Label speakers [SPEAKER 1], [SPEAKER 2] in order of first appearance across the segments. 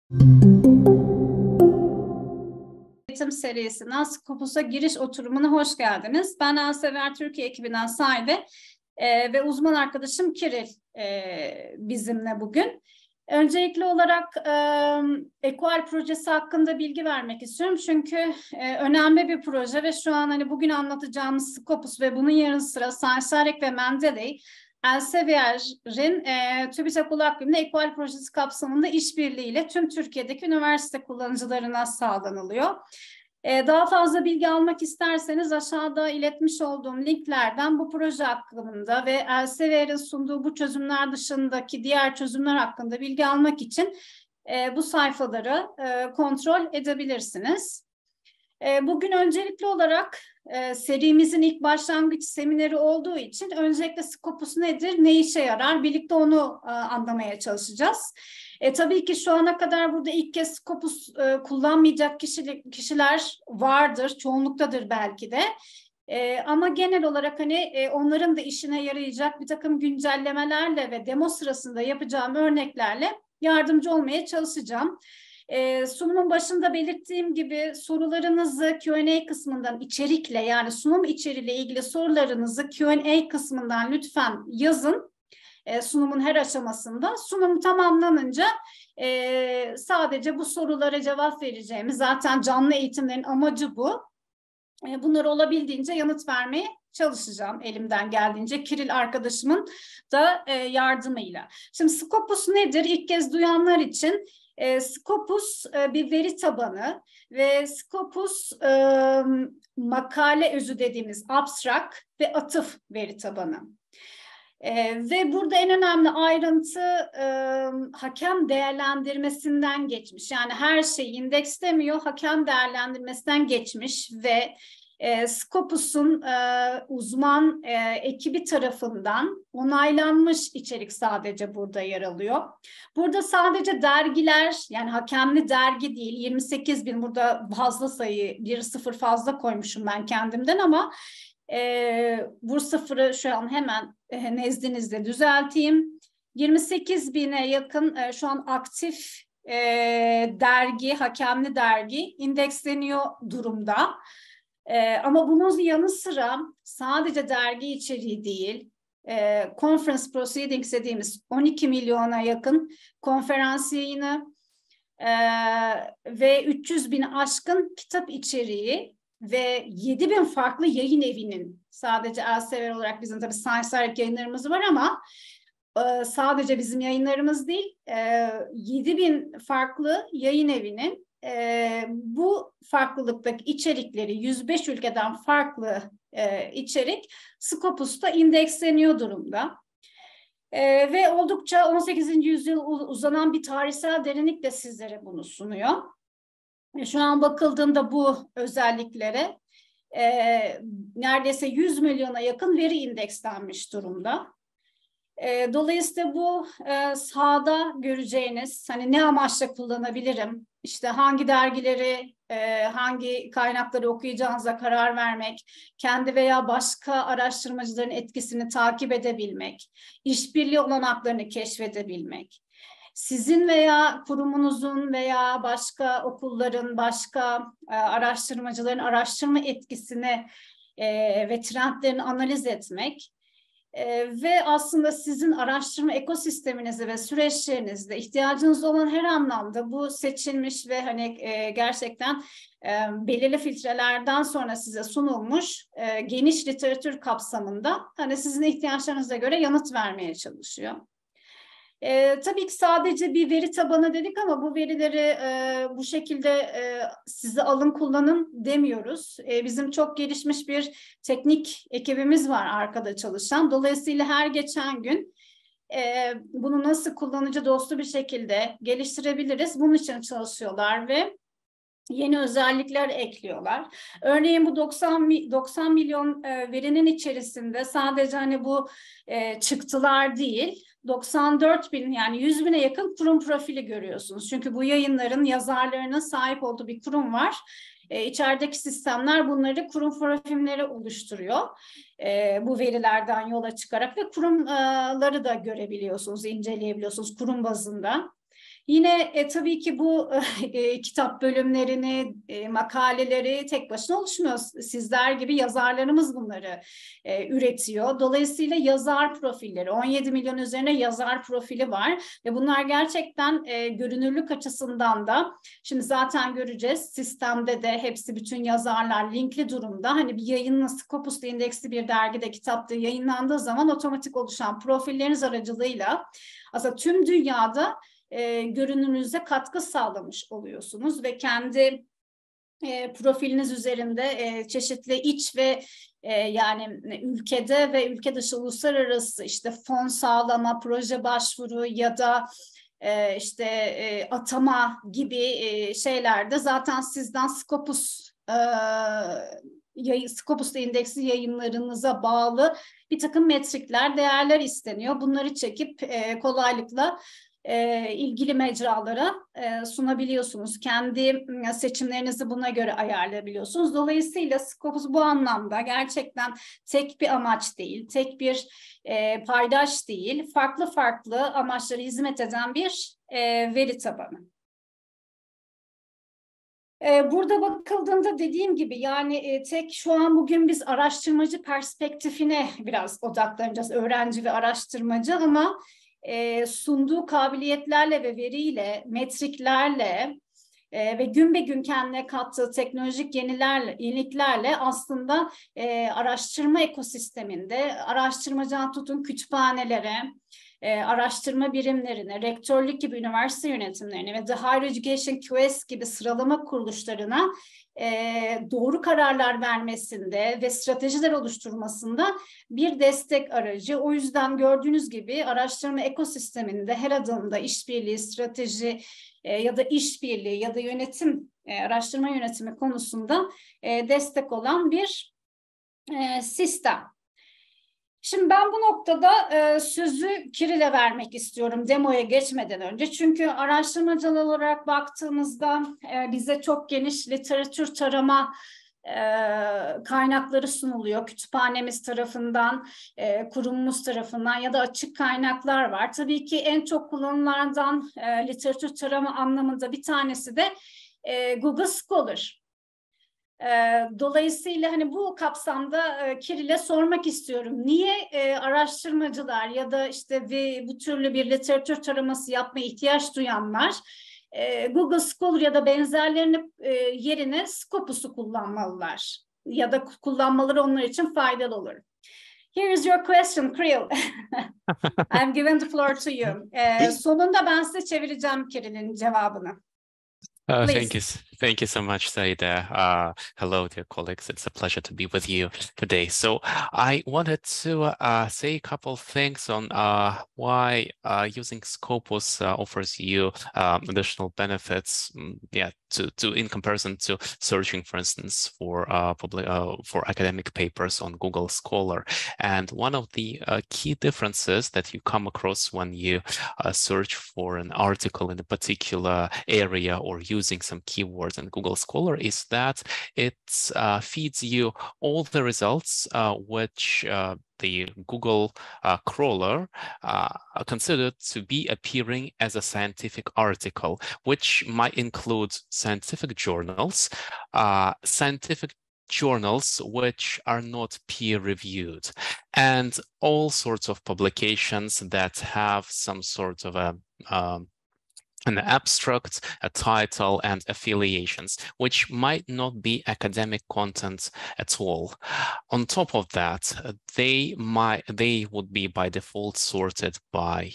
[SPEAKER 1] Eğitim serisinden Scopus'a giriş oturumuna hoş geldiniz. Ben Elsevier Türkiye ekibinden Saide ve uzman arkadaşım Kiril bizimle bugün. Öncelikli olarak Equal projesi hakkında bilgi vermek istiyorum. Çünkü önemli bir proje ve şu an hani bugün anlatacağımız Scopus ve bunun yanı sıra Science ve Mendeley Elsevier'in TÜBİTAK Ulu Akbil'in Equal projesi kapsamında işbirliğiyle tüm Türkiye'deki üniversite kullanıcılarına sağlanılıyor. Daha fazla bilgi almak isterseniz aşağıda iletmiş olduğum linklerden bu proje hakkında ve Elsevier'in sunduğu bu çözümler dışındaki diğer çözümler hakkında bilgi almak için bu sayfaları kontrol edebilirsiniz. Bugün öncelikli olarak serimizin ilk başlangıç semineri olduğu için öncelikle Scopus nedir, ne işe yarar birlikte onu anlamaya çalışacağız. Tabii ki şu ana kadar burada ilk kez Scopus kullanmayacak kişiler vardır, çoğunluktadır belki de. Ama genel olarak hani onların da işine yarayacak bir takım güncellemelerle ve demo sırasında yapacağım örneklerle yardımcı olmaya çalışacağım. Sunumun başında belirttiğim gibi sorularınızı Q&A kısmından içerikle yani sunum içeriğiyle ilgili sorularınızı Q&A kısmından lütfen yazın. Sunumun her aşamasında. Sunum tamamlanınca sadece bu sorulara cevap vereceğimiz zaten canlı eğitimlerin amacı bu. Bunları olabildiğince yanıt vermeye çalışacağım elimden geldiğince Kiril arkadaşımın da yardımıyla. Şimdi Scopus nedir? İlk kez duyanlar için Scopus bir veri tabanı ve Scopus makale özü dediğimiz abstract ve atıf veri tabanı. Ve burada en önemli ayrıntı hakem değerlendirmesinden geçmiş. Yani her şeyi indekslemiyor, hakem değerlendirmesinden geçmiş ve Scopus'un uzman ekibi tarafından onaylanmış içerik sadece burada yer alıyor. Burada sadece dergiler, yani hakemli dergi değil, 28 bin, burada fazla sayı, bir sıfır fazla koymuşum ben kendimden ama bu sıfırı şu an hemen nezdinizde düzelteyim. 28 bine yakın şu an aktif dergi, hakemli dergi indeksleniyor durumda. Ama bunun yanı sıra sadece dergi içeriği değil, conference proceedings dediğimiz 12 milyona yakın konferans yayını ve 300 bin aşkın kitap içeriği ve 7 bin farklı yayın evinin, sadece Elsevier olarak bizim tabii Science yayınlarımız var ama sadece bizim yayınlarımız değil, 7 bin farklı yayın evinin bu farklılıktaki içerikleri 105 ülkeden farklı içerik Scopus'ta indeksleniyor durumda. Ve oldukça 18. yüzyıl uzanan bir tarihsel derinlik de sizlere bunu sunuyor. Şu an bakıldığında bu özelliklere neredeyse 100 milyona yakın veri indekslenmiş durumda. Dolayısıyla bu sahada göreceğiniz, hani ne amaçla kullanabilirim, işte hangi dergileri, hangi kaynakları okuyacağınıza karar vermek, kendi veya başka araştırmacıların etkisini takip edebilmek, işbirliği olanaklarını keşfedebilmek, sizin veya kurumunuzun veya başka okulların, başka araştırmacıların araştırma etkisini ve trendlerini analiz etmek ve aslında sizin araştırma ekosisteminizi ve süreçlerinizde ihtiyacınız olan her anlamda bu seçilmiş ve hani gerçekten belirli filtrelerden sonra size sunulmuş geniş literatür kapsamında hani sizin ihtiyaçlarınıza göre yanıt vermeye çalışıyor. Tabii ki sadece bir veri tabanı dedik ama bu verileri bu şekilde size alın kullanın demiyoruz. Bizim çok gelişmiş bir teknik ekibimiz var arkada çalışan. Dolayısıyla her geçen gün bunu nasıl kullanıcı dostu bir şekilde geliştirebiliriz, bunun için çalışıyorlar ve yeni özellikler ekliyorlar. Örneğin bu 90 milyon verinin içerisinde sadece hani bu çıktılar değil, 94 bin yani 100 bine yakın kurum profili görüyorsunuz. Çünkü bu yayınların yazarlarına sahip olduğu bir kurum var. İçerideki sistemler bunları kurum profilleri oluşturuyor. Bu verilerden yola çıkarak ve kurumları da görebiliyorsunuz, inceleyebiliyorsunuz kurum bazında. Yine tabii ki bu kitap bölümlerini, makaleleri tek başına oluşmuyor. Sizler gibi yazarlarımız bunları üretiyor. Dolayısıyla yazar profilleri, 17 milyon üzerine yazar profili var ve bunlar gerçekten görünürlük açısından da, şimdi zaten göreceğiz, sistemde de hepsi, bütün yazarlar linkli durumda. Hani bir yayınla Scopus'ta indeksli bir dergide, kitapta yayınlandığı zaman otomatik oluşan profilleriniz aracılığıyla aslında tüm dünyada görünümünüze katkı sağlamış oluyorsunuz ve kendi profiliniz üzerinde çeşitli iç ve yani ülkede ve ülke dışı uluslararası işte fon sağlama, proje başvuru ya da işte atama gibi şeylerde zaten sizden Scopus'ta indeksli yayınlarınıza bağlı bir takım metrikler, değerler isteniyor. Bunları çekip kolaylıkla ilgili mecralara sunabiliyorsunuz. Kendi seçimlerinizi buna göre ayarlayabiliyorsunuz. Dolayısıyla Scopus bu anlamda gerçekten tek bir amaç değil, tek bir paydaş değil, farklı farklı amaçlara hizmet eden bir veri tabanı. Burada bakıldığında dediğim gibi yani tek şu an bugün biz araştırmacı perspektifine biraz odaklanacağız, öğrenci ve araştırmacı, ama sunduğu kabiliyetlerle ve veriyle, metriklerle ve gün be gün kendine kattığı teknolojik yeniliklerle aslında araştırma ekosisteminde araştırmacıdan tutun kütüphanelere, araştırma birimlerine, rektörlük gibi üniversite yönetimlerine ve The Higher Education QS gibi sıralama kuruluşlarına doğru kararlar vermesinde ve stratejiler oluşturmasında bir destek aracı. O yüzden gördüğünüz gibi araştırma ekosisteminde her adımda işbirliği, strateji ya da işbirliği ya da yönetim, araştırma yönetimi konusunda destek olan bir sistem. Şimdi ben bu noktada sözü Kiril'e vermek istiyorum demoya geçmeden önce. Çünkü araştırmacılar olarak baktığımızda bize çok geniş literatür tarama kaynakları sunuluyor. Kütüphanemiz tarafından, kurumumuz tarafından ya da açık kaynaklar var. Tabii ki en çok kullanılanlardan literatür tarama anlamında bir tanesi de Google Scholar. Dolayısıyla hani bu kapsamda Kiril'e sormak istiyorum. Niye araştırmacılar ya da işte bu türlü bir literatür taraması yapmaya ihtiyaç duyanlar Google Scholar ya da benzerlerini yerine Scopus'u kullanmalılar ya da kullanmaları onlar için faydalı olur? Here is your question, Kiril. I'm giving the floor to you. Sonunda ben size çevireceğim Kiril'in cevabını.
[SPEAKER 2] Thank you so much, Saida. Hello, dear colleagues. It's a pleasure to be with you today. So I wanted to say a couple of things on why using Scopus offers you additional benefits. In comparison to searching, for instance, for academic papers on Google Scholar. And one of the key differences that you come across when you search for an article in a particular area or using some keywords in Google Scholar is that it feeds you all the results which the Google crawler considered to be appearing as a scientific article, which might include scientific journals which are not peer-reviewed, and all sorts of publications that have some sort of an abstract, a title, and affiliations, which might not be academic content at all. On top of that, they would be by default sorted by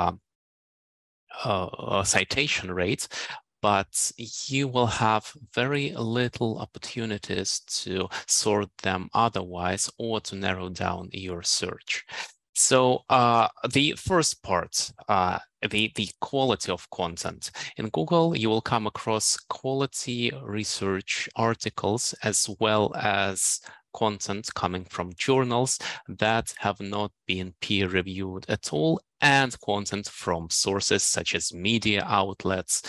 [SPEAKER 2] citation rate, but you will have very little opportunities to sort them otherwise or to narrow down your search. So the first part, the quality of content. In Google, you will come across quality research articles as well as content coming from journals that have not been peer-reviewed at all, and content from sources such as media outlets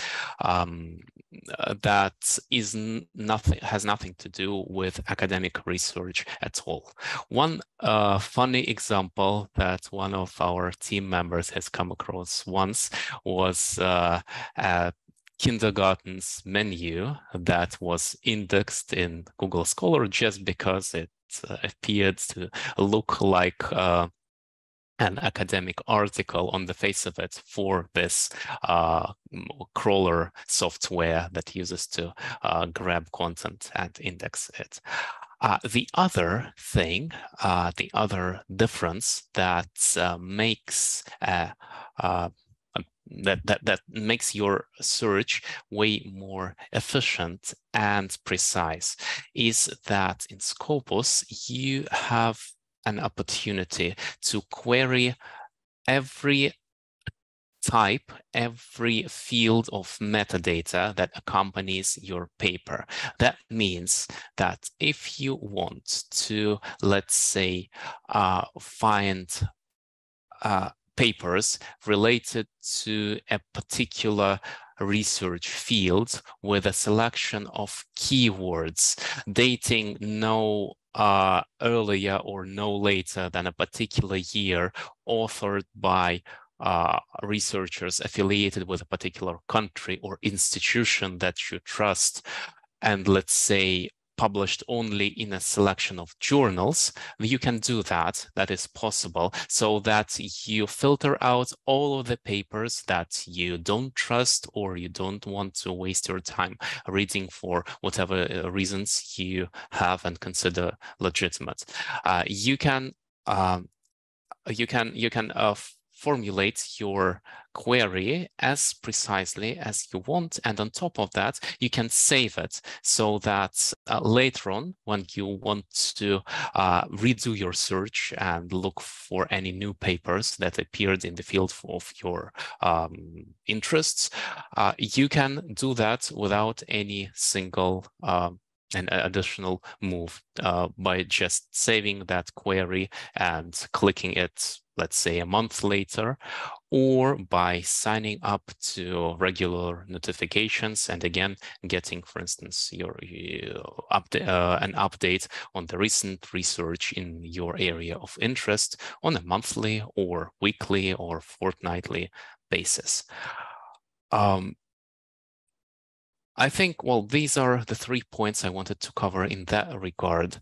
[SPEAKER 2] that has nothing to do with academic research at all. One funny example that one of our team members has come across once was a kindergarten's menu that was indexed in Google Scholar just because it appeared to look like an academic article on the face of it for this crawler software that uses to grab content and index it. The other thing, the other difference that makes that makes your search way more efficient and precise is that in Scopus you have an opportunity to query every type, every field of metadata that accompanies your paper. That means that if you want to, let's say, find papers related to a particular research field with a selection of keywords dating no earlier or no later than a particular year, authored by researchers affiliated with a particular country or institution that you trust, and let's say published only in a selection of journals, you can do that. That is possible, so that you filter out all of the papers that you don't trust or you don't want to waste your time reading for whatever reasons you have and consider legitimate. You can formulate your query as precisely as you want, and on top of that you can save it so that later on, when you want to redo your search and look for any new papers that appeared in the field of your interests, you can do that without any single an additional move by just saving that query and clicking it, let's say, a month later, or by signing up to regular notifications and again getting, for instance, your an update on the recent research in your area of interest on a monthly or weekly or fortnightly basis. I think, well, these are the 3 points I wanted to cover in that regard.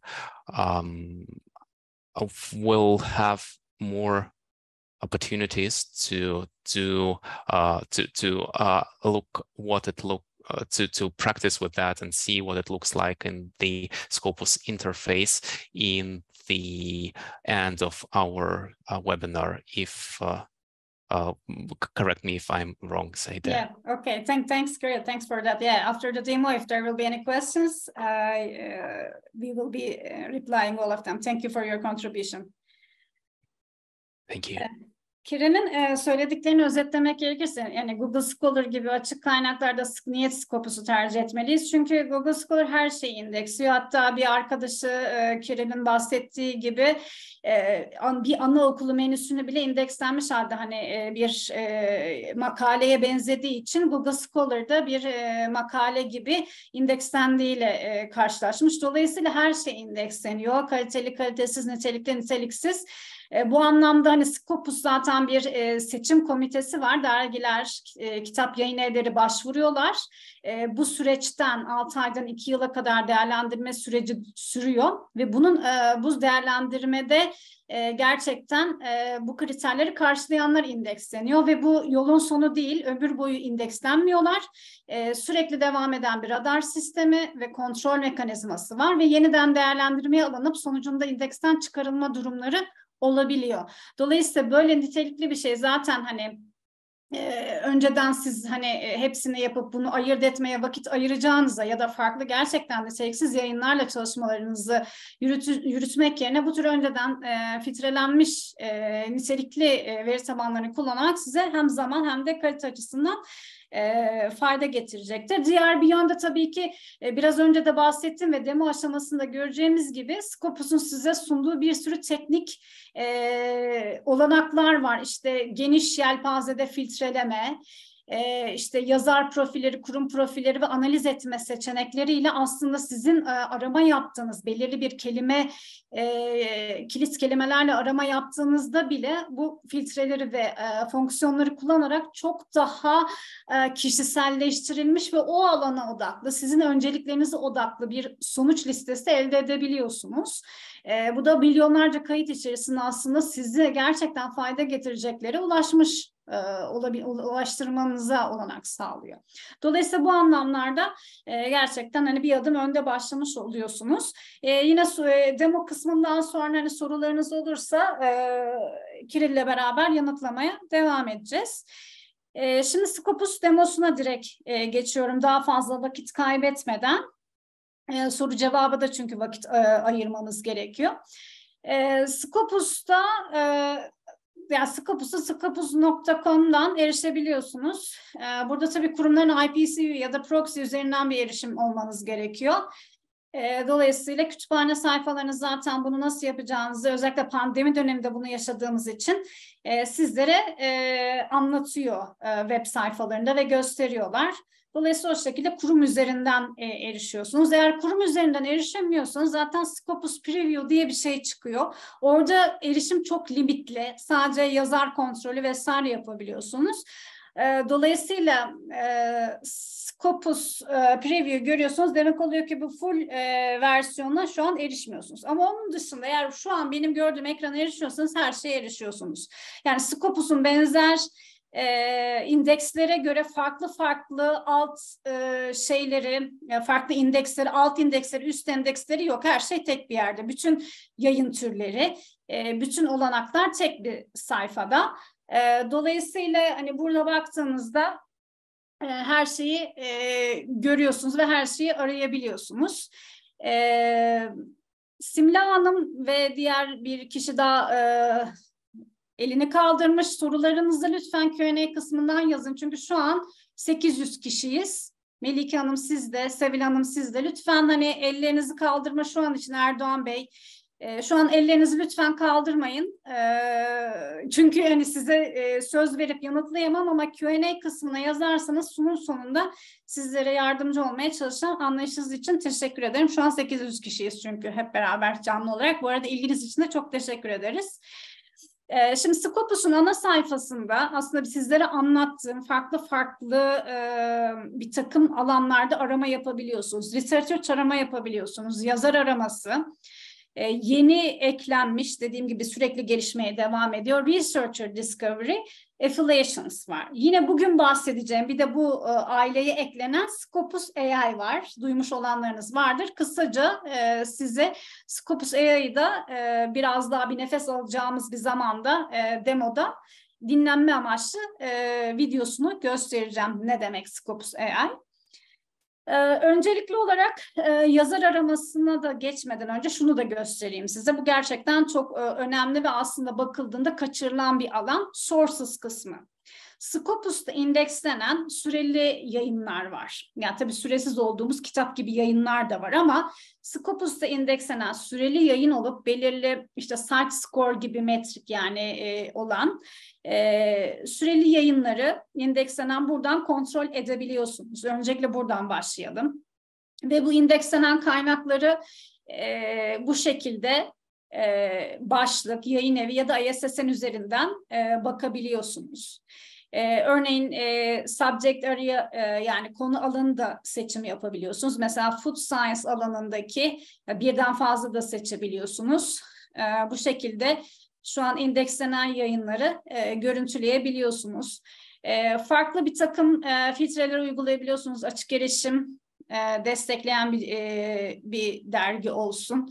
[SPEAKER 2] We'll have more opportunities to look what it to practice with that and see what it looks like in the Scopus interface in the end of our webinar. If correct me if I'm wrong, Saida.
[SPEAKER 1] Yeah, okay, thanks, great, thanks for that. Yeah, after the demo, if there will be any questions, we will be replying all of them. Thank you for your contribution.
[SPEAKER 2] Thank you.
[SPEAKER 1] Kiren'in söylediklerini özetlemek gerekirse, yani Google Scholar gibi açık kaynaklarda niye Scopus'u tercih etmeliyiz? Çünkü Google Scholar her şeyi indeksliyor. Hatta bir arkadaşı Kiren'in bahsettiği gibi bir anaokulu menüsünü bile indekslenmiş halde, hani bir makaleye benzediği için Google Scholar'da bir makale gibi indekslendiğiyle karşılaşmış. Dolayısıyla her şey indeksleniyor. Kaliteli, kalitesiz, nitelikli, niteliksiz. Bu anlamda hani Scopus zaten bir seçim komitesi var. Dergiler, kitap yayın evleri başvuruyorlar. Bu süreçten 6 aydan 2 yıla kadar değerlendirme süreci sürüyor ve bu değerlendirmede gerçekten bu kriterleri karşılayanlar indeksleniyor ve bu yolun sonu değil, ömür boyu indekslenmiyorlar. Sürekli devam eden bir radar sistemi ve kontrol mekanizması var ve yeniden değerlendirmeye alınıp sonucunda indeksten çıkarılma durumları olabiliyor. Dolayısıyla böyle nitelikli bir şey zaten hani önceden siz hani hepsini yapıp bunu ayırt etmeye vakit ayıracağınıza ya da farklı gerçekten niteliksiz yayınlarla çalışmalarınızı yürütmek yerine bu tür önceden filtrelenmiş nitelikli veri tabanlarını kullanarak size hem zaman hem de kalite açısından fayda getirecektir. Diğer bir yönde tabii ki biraz önce de bahsettim ve demo aşamasında göreceğimiz gibi Scopus'un size sunduğu bir sürü teknik olanaklar var. İşte geniş yelpazede filtreleme, işte yazar profilleri, kurum profilleri ve analiz etme seçenekleriyle aslında sizin arama yaptığınız belirli bir kelime, kilit kelimelerle arama yaptığınızda bile bu filtreleri ve fonksiyonları kullanarak çok daha kişiselleştirilmiş ve o alana odaklı, sizin önceliklerinize odaklı bir sonuç listesi elde edebiliyorsunuz. Bu da milyonlarca kayıt içerisinde aslında size gerçekten fayda getirecekleri ulaştırmanıza olanak sağlıyor. Dolayısıyla bu anlamlarda gerçekten hani bir adım önde başlamış oluyorsunuz. Yine demo kısmından sonra hani sorularınız olursa Kirill'le beraber yanıtlamaya devam edeceğiz. Şimdi Scopus demosuna direkt geçiyorum daha fazla vakit kaybetmeden. Soru cevabı da çünkü vakit ayırmamız gerekiyor. Scopus'ta yani Scopus'a scopus.com'dan erişebiliyorsunuz. Burada tabii kurumların IPC ya da proxy üzerinden bir erişim olmanız gerekiyor. Dolayısıyla kütüphane sayfalarınız zaten bunu nasıl yapacağınızı, özellikle pandemi döneminde bunu yaşadığımız için sizlere anlatıyor web sayfalarında ve gösteriyorlar. Dolayısıyla o şekilde kurum üzerinden erişiyorsunuz. Eğer kurum üzerinden erişemiyorsanız zaten Scopus Preview diye bir şey çıkıyor. Orada erişim çok limitli. Sadece yazar kontrolü vesaire yapabiliyorsunuz. Dolayısıyla Scopus Preview görüyorsunuz. Demek oluyor ki bu full versiyona şu an erişmiyorsunuz. Ama onun dışında eğer şu an benim gördüğüm ekrana erişiyorsanız her şeye erişiyorsunuz. Yani Scopus'un benzer indekslere göre farklı alt şeyleri, farklı indeksleri, alt indeksleri, üst indeksleri yok. Her şey tek bir yerde. Bütün yayın türleri, bütün olanaklar tek bir sayfada. Dolayısıyla hani burada baktığınızda her şeyi görüyorsunuz ve her şeyi arayabiliyorsunuz. Simla Hanım ve diğer bir kişi daha elini kaldırmış. Sorularınızı lütfen Q&A kısmından yazın. Çünkü şu an 800 kişiyiz. Melike Hanım siz de, Sevil Hanım siz de. Lütfen hani ellerinizi kaldırma şu an için Erdoğan Bey. Şu an ellerinizi lütfen kaldırmayın. Çünkü hani size söz verip yanıtlayamam ama Q&A kısmına yazarsanız sunum sonunda sizlere yardımcı olmaya çalışan anlayışınız için teşekkür ederim. Şu an 800 kişiyiz çünkü hep beraber canlı olarak. Bu arada ilginiz için de çok teşekkür ederiz. Şimdi Scopus'un ana sayfasında aslında sizlere anlattığım farklı bir takım alanlarda arama yapabiliyorsunuz. Research arama yapabiliyorsunuz, yazar araması. Yeni eklenmiş, dediğim gibi sürekli gelişmeye devam ediyor. Researcher Discovery, Affiliations var. Yine bugün bahsedeceğim bir de bu aileye eklenen Scopus AI var. Duymuş olanlarınız vardır. Kısaca size Scopus AI'yı da biraz daha bir nefes alacağımız bir zamanda demoda dinlenme amaçlı videosunu göstereceğim. Ne demek Scopus AI? Öncelikli olarak yazar aramasına da geçmeden önce şunu da göstereyim size. Bu gerçekten çok önemli ve aslında bakıldığında kaçırılan bir alan. Sources kısmı. Scopus'ta indekslenen süreli yayınlar var. Yani tabii süresiz olduğumuz kitap gibi yayınlar da var ama Scopus'ta indekslenen süreli yayın olup belirli işte site score gibi metrik yani olan süreli yayınları indekslenen buradan kontrol edebiliyorsunuz. Öncelikle buradan başlayalım. Ve bu indekslenen kaynakları bu şekilde başlık, yayın evi ya da ISSN üzerinden bakabiliyorsunuz. Örneğin subject area yani konu alanı da seçim yapabiliyorsunuz. Mesela food science alanındaki birden fazla da seçebiliyorsunuz. Bu şekilde şu an indekslenen yayınları görüntüleyebiliyorsunuz. Farklı bir takım filtreler uygulayabiliyorsunuz. Açık erişim destekleyen bir dergi olsun.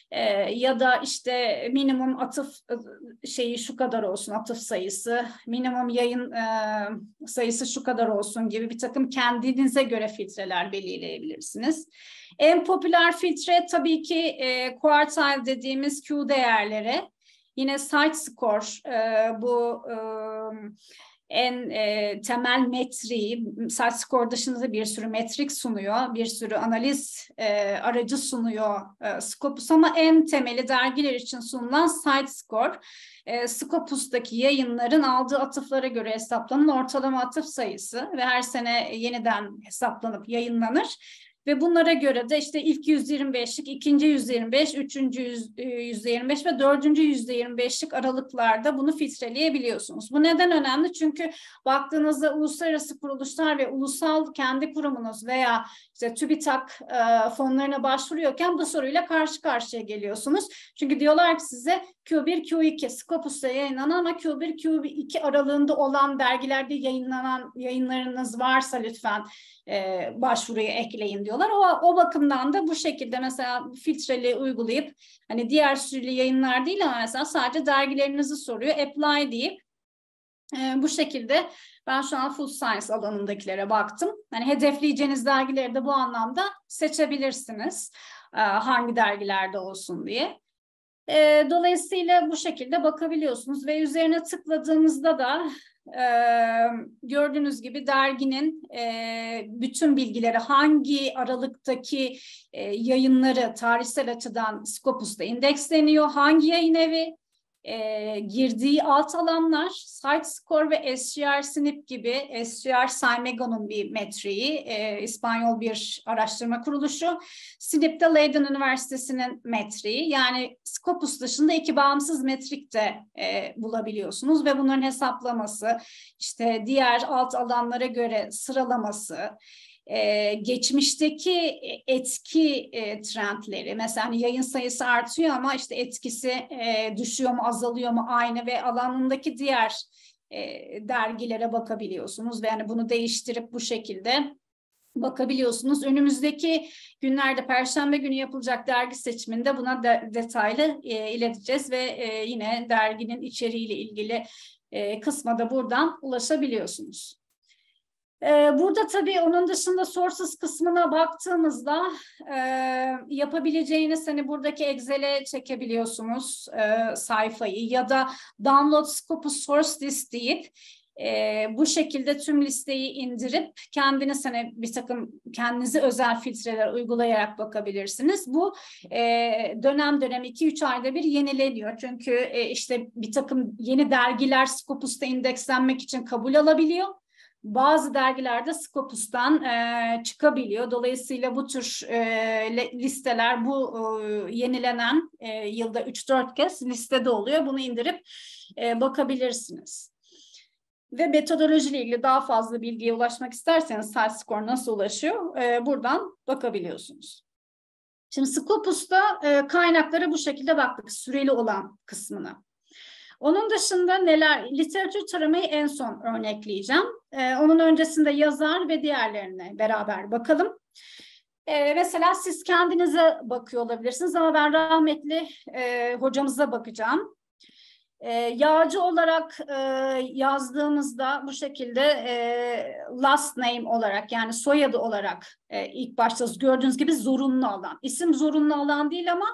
[SPEAKER 1] Ya da işte minimum atıf şeyi şu kadar olsun, atıf sayısı, minimum yayın sayısı şu kadar olsun gibi bir takım kendinize göre filtreler belirleyebilirsiniz. En popüler filtre tabii ki quartile dediğimiz Q değerleri. Yine site score bu en temel metriği, CiteScore dışında bir sürü metrik sunuyor, bir sürü analiz aracı sunuyor Scopus, ama en temeli dergiler için sunulan CiteScore. Scopus'taki yayınların aldığı atıflara göre hesaplanan ortalama atıf sayısı ve her sene yeniden hesaplanıp yayınlanır. Ve bunlara göre de işte ilk %25'lik, ikinci %25, üçüncü %25 ve dördüncü %25'lik aralıklarda bunu filtreleyebiliyorsunuz. Bu neden önemli? Çünkü baktığınızda uluslararası kuruluşlar ve ulusal kendi kurumunuz veya işte TÜBİTAK fonlarına başvuruyorken bu soruyla karşı karşıya geliyorsunuz. Çünkü diyorlar ki size Q1, Q2 Scopus'ta yayınlanan ama Q1, Q2 aralığında olan dergilerde yayınlanan yayınlarınız varsa lütfen başvuruyu ekleyin diyorlar. O bakımdan da bu şekilde mesela filtreli uygulayıp hani diğer süreli yayınlar değil ama mesela sadece dergilerinizi soruyor. Apply deyip bu şekilde ben şu an Food Science alanındakilere baktım. Hani hedefleyeceğiniz dergileri de bu anlamda seçebilirsiniz. Hangi dergilerde olsun diye. Dolayısıyla bu şekilde bakabiliyorsunuz ve üzerine tıkladığımızda da gördüğünüz gibi derginin bütün bilgileri, hangi aralıktaki yayınları tarihsel açıdan Scopus'ta indeksleniyor, hangi yayın evi, girdiği alt alanlar, CiteScore ve SGR-SNP gibi, SGR Symegon'un bir metriği, İspanyol bir araştırma kuruluşu, SNP de Leiden Üniversitesi'nin metriği, yani Scopus dışında iki bağımsız metrik de bulabiliyorsunuz ve bunların hesaplaması, işte diğer alt alanlara göre sıralaması, geçmişteki etki trendleri, mesela yayın sayısı artıyor ama işte etkisi düşüyor mu, azalıyor mu, aynı ve alanındaki diğer dergilere bakabiliyorsunuz ve yani bunu değiştirip bu şekilde bakabiliyorsunuz. Önümüzdeki günlerde Perşembe günü yapılacak dergi seçiminde buna detaylı ileteceğiz ve yine derginin içeriğiyle ilgili kısma da buradan ulaşabiliyorsunuz. Burada tabii onun dışında sources kısmına baktığımızda yapabileceğiniz hani buradaki Excel'e çekebiliyorsunuz sayfayı ya da download Scopus source list deyip bu şekilde tüm listeyi indirip kendiniz hani bir takım kendinize özel filtreler uygulayarak bakabilirsiniz. Bu dönem dönem 2-3 ayda bir yenileniyor. Çünkü işte bir takım yeni dergiler Scopus'ta indekslenmek için kabul alabiliyor. Bazı dergilerde Scopus'tan çıkabiliyor. Dolayısıyla bu tür listeler bu yenilenen yılda 3-4 kez listede oluyor. Bunu indirip bakabilirsiniz. Ve metodolojiyle ilgili daha fazla bilgiye ulaşmak isterseniz CiteScore nasıl ulaşıyor? Buradan bakabiliyorsunuz. Şimdi Scopus'ta kaynaklara bu şekilde baktık, süreli olan kısmına. Onun dışında neler, literatür taramayı en son örnekleyeceğim. Onun öncesinde yazar ve diğerlerine beraber bakalım. Mesela siz kendinize bakıyor olabilirsiniz ama ben rahmetli hocamıza bakacağım. Yağcı olarak yazdığımızda bu şekilde last name olarak yani soyadı olarak ilk başta gördüğünüz gibi zorunlu alan. İsim zorunlu alan değil ama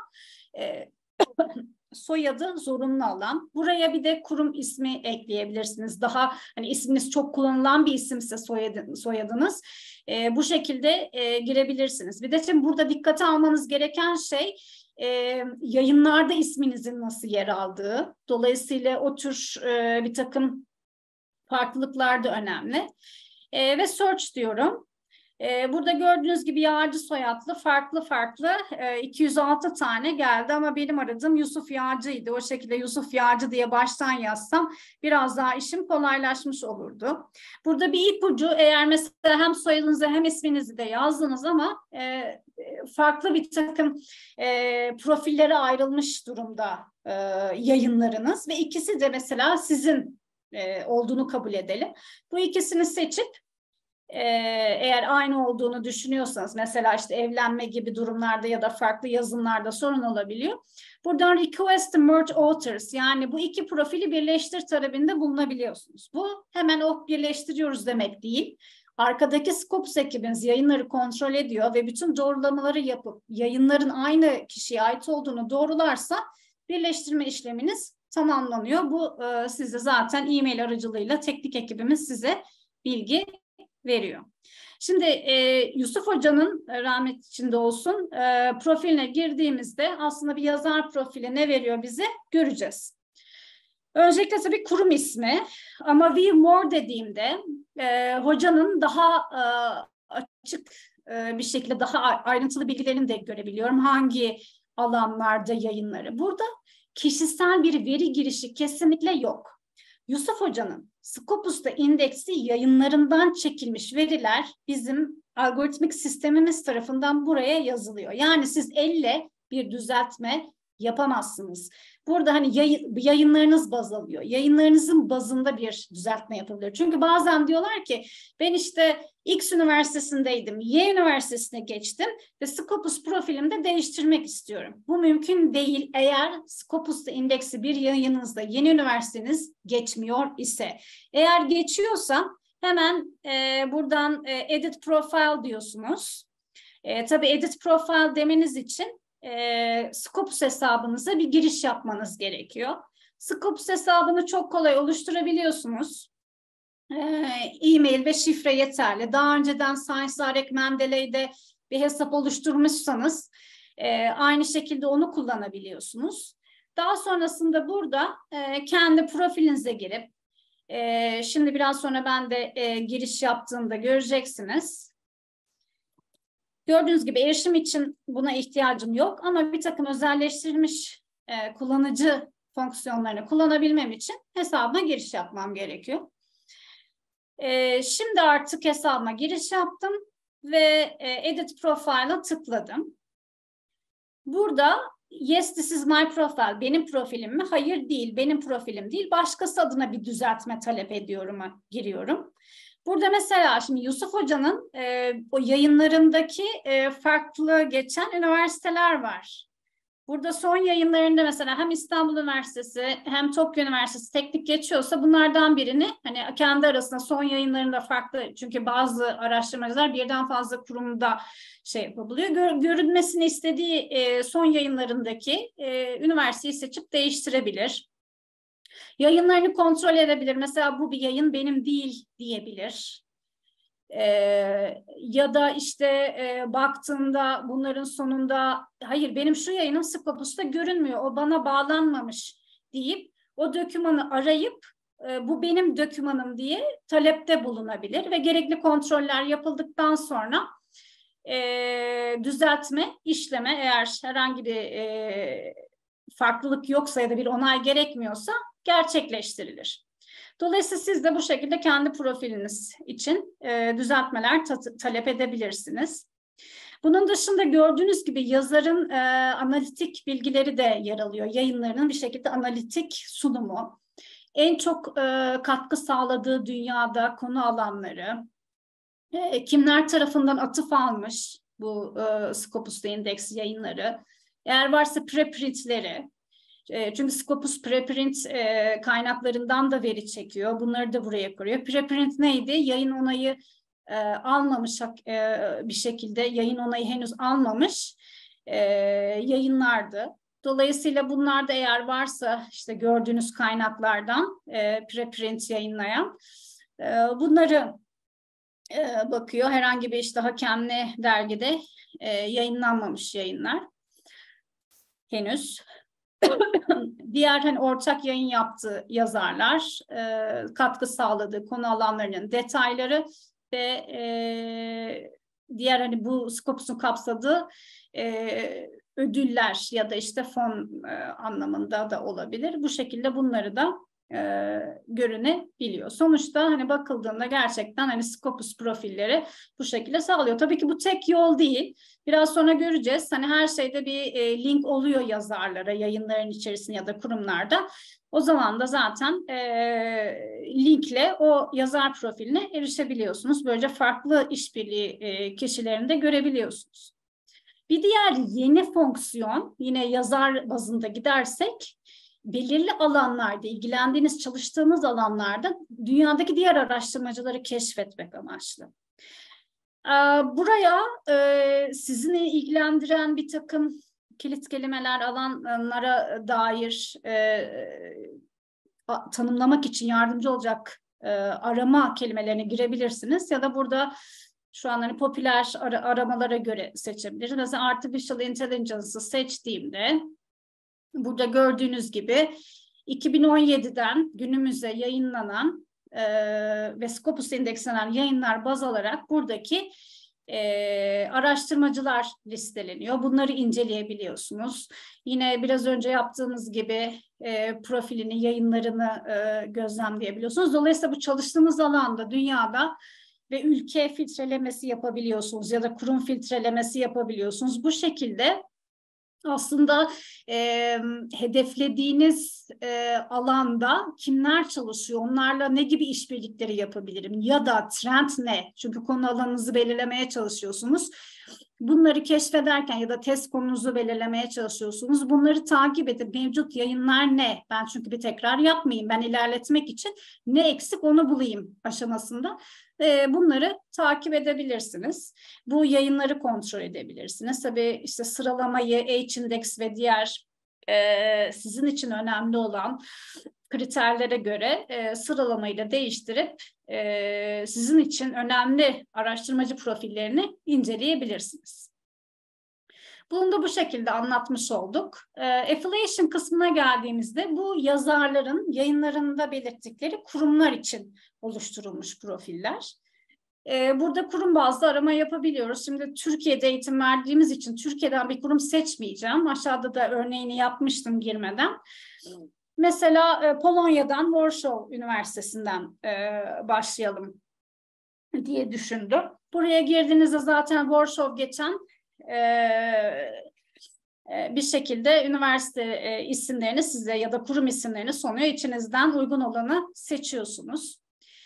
[SPEAKER 1] soyadı zorunlu alan. Buraya bir de kurum ismi ekleyebilirsiniz. Daha hani isminiz çok kullanılan bir isimse soyadınız bu şekilde girebilirsiniz. Bir de şimdi burada dikkate almanız gereken şey yayınlarda isminizin nasıl yer aldığı. Dolayısıyla o tür bir takım farklılıklar da önemli. Ve search diyorum. Burada gördüğünüz gibi Yağcı soyadlı farklı 206 tane geldi ama benim aradığım Yusuf Yağcı'ydı. O şekilde Yusuf Yağcı diye baştan yazsam biraz daha işim kolaylaşmış olurdu. Burada bir ipucu, eğer mesela hem soyadınızı hem isminizi de yazdınız ama farklı bir takım profillere ayrılmış durumda yayınlarınız ve ikisi de mesela sizin olduğunu kabul edelim. Bu ikisini seçip eğer aynı olduğunu düşünüyorsanız, mesela işte evlenme gibi durumlarda ya da farklı yazımlarda sorun olabiliyor. Buradan request to merge authors, yani bu iki profili birleştir talebinde bulunabiliyorsunuz. Bu hemen birleştiriyoruz demek değil. Arkadaki Scopus ekibiniz yayınları kontrol ediyor ve bütün doğrulamaları yapıp yayınların aynı kişiye ait olduğunu doğrularsa birleştirme işleminiz tamamlanıyor. Bu size zaten e-mail aracılığıyla teknik ekibimiz size bilgi veriyor. Şimdi Yusuf Hoca'nın rahmet içinde olsun profiline girdiğimizde aslında bir yazar profili ne veriyor bize göreceğiz. Öncelikle tabii kurum ismi ama View More dediğimde hocanın daha açık bir şekilde daha ayrıntılı bilgilerini de görebiliyorum. Hangi alanlarda yayınları. Burada kişisel bir veri girişi kesinlikle yok. Yusuf Hoca'nın Scopus'ta indeksi yayınlarından çekilmiş veriler bizim algoritmik sistemimiz tarafından buraya yazılıyor. Yani siz elle bir düzeltme yapamazsınız. Burada hani yayınlarınız baz alıyor. Yayınlarınızın bazında bir düzeltme yapabilir. Çünkü bazen diyorlar ki ben işte X üniversitesindeydim, Y üniversitesine geçtim ve Scopus profilimde değiştirmek istiyorum. Bu mümkün değil eğer Scopus'ta indeksi bir yayınınızda yeni üniversiteniz geçmiyor ise. Eğer geçiyorsa hemen buradan Edit Profile diyorsunuz. Tabii Edit Profile demeniz için Scopus hesabınıza bir giriş yapmanız gerekiyor. Scopus hesabını çok kolay oluşturabiliyorsunuz. E-mail ve şifre yeterli. Daha önceden Science Mendeley'de bir hesap oluşturmuşsanız aynı şekilde onu kullanabiliyorsunuz. Daha sonrasında burada kendi profilinize girip şimdi biraz sonra ben de giriş yaptığımda göreceksiniz. Gördüğünüz gibi erişim için buna ihtiyacım yok ama bir takım özelleştirilmiş kullanıcı fonksiyonlarını kullanabilmem için hesabıma giriş yapmam gerekiyor. Şimdi artık hesabıma giriş yaptım ve Edit Profile'a tıkladım. Burada yes this is my profile, benim profilim mi? Hayır değil, benim profilim değil. Başkası adına bir düzeltme talep ediyorum'a giriyorum. Burada mesela şimdi Yusuf Hoca'nın o yayınlarındaki farklı geçen üniversiteler var. Burada son yayınlarında mesela hem İstanbul Üniversitesi hem Tokyo Üniversitesi teknik geçiyorsa bunlardan birini hani kendi arasında son yayınlarında farklı çünkü bazı araştırmacılar birden fazla kurumda şey yapabiliyor. Görünmesini istediği son yayınlarındaki üniversiteyi seçip değiştirebilir. Yayınlarını kontrol edebilir. Mesela bu bir yayın benim değil diyebilir. Ya da işte baktığında bunların sonunda hayır benim şu yayınım Scopus'ta görünmüyor. O bana bağlanmamış deyip o dokümanı arayıp bu benim dokümanım diye talepte bulunabilir ve gerekli kontroller yapıldıktan sonra düzeltme, işleme eğer herhangi bir farklılık yoksa ya da bir onay gerekmiyorsa gerçekleştirilir. Dolayısıyla siz de bu şekilde kendi profiliniz için düzeltmeler talep edebilirsiniz. Bunun dışında gördüğünüz gibi yazarın analitik bilgileri de yer alıyor. Yayınlarının bir şekilde analitik sunumu, en çok katkı sağladığı dünyada konu alanları, kimler tarafından atıf almış bu Scopus'ta indeks yayınları, eğer varsa preprintleri, çünkü Scopus preprint kaynaklarından da veri çekiyor. Bunları da buraya koyuyor. Preprint neydi? Yayın onayı almamış bir şekilde yayın onayı henüz almamış yayınlardı. Dolayısıyla bunlarda eğer varsa işte gördüğünüz kaynaklardan preprint yayınlayan bunları bakıyor. Herhangi bir işte hakemli dergide yayınlanmamış yayınlar henüz. Diğer hani ortak yayın yaptığı yazarlar, katkı sağladığı konu alanlarının detayları ve diğer hani bu Scopus'un kapsadığı ödüller ya da işte fon anlamında da olabilir. Bu şekilde bunları da görünebiliyor. Sonuçta hani bakıldığında gerçekten hani Scopus profilleri bu şekilde sağlıyor. Tabii ki bu tek yol değil. Biraz sonra göreceğiz. Hani her şeyde bir link oluyor yazarlara, yayınların içerisinde ya da kurumlarda. O zaman da zaten linkle o yazar profiline erişebiliyorsunuz. Böylece farklı işbirliği kişilerini de görebiliyorsunuz. Bir diğer yeni fonksiyon, yine yazar bazında gidersek, belirli alanlarda, ilgilendiğiniz, çalıştığınız alanlarda dünyadaki diğer araştırmacıları keşfetmek amaçlı. Buraya sizinle ilgilendiren bir takım kilit kelimeler, alanlara dair tanımlamak için yardımcı olacak arama kelimelerini girebilirsiniz. Ya da burada şu an hani popüler aramalara göre seçebiliriz. Mesela Artificial Intelligence'ı seçtiğimde burada gördüğünüz gibi 2017'den günümüze yayınlanan ve Scopus indekslenen yayınlar baz alarak buradaki araştırmacılar listeleniyor. Bunları inceleyebiliyorsunuz. Yine biraz önce yaptığımız gibi profilini, yayınlarını gözlemleyebiliyorsunuz. Dolayısıyla bu çalıştığımız alanda dünyada ve ülke filtrelemesi yapabiliyorsunuz ya da kurum filtrelemesi yapabiliyorsunuz. Bu şekilde aslında hedeflediğiniz alanda kimler çalışıyor, onlarla ne gibi işbirlikleri yapabilirim ya da trend ne? Çünkü konu alanınızı belirlemeye çalışıyorsunuz. Bunları keşfederken ya da test konunuzu belirlemeye çalışıyorsunuz. Bunları takip edip mevcut yayınlar ne? Ben çünkü bir tekrar yapmayayım. Ben ilerletmek için ne eksik onu bulayım aşamasında. Bunları takip edebilirsiniz. Bu yayınları kontrol edebilirsiniz. Tabii işte sıralamayı, H-index ve diğer sizin için önemli olan kriterlere göre sıralamayı da değiştirip sizin için önemli araştırmacı profillerini inceleyebilirsiniz. Bunu da bu şekilde anlatmış olduk. Affiliation kısmına geldiğimizde bu yazarların yayınlarında belirttikleri kurumlar için oluşturulmuş profiller. Burada kurum bazlı arama yapabiliyoruz. Şimdi Türkiye'de eğitim verdiğimiz için Türkiye'den bir kurum seçmeyeceğim. Aşağıda da örneğini yapmıştım girmeden. Mesela Polonya'dan Warsaw Üniversitesi'nden başlayalım diye düşündüm. Buraya girdiğinizde zaten Warsaw geçen bir şekilde üniversite isimlerini size ya da kurum isimlerini sunuyor. İçinizden uygun olanı seçiyorsunuz.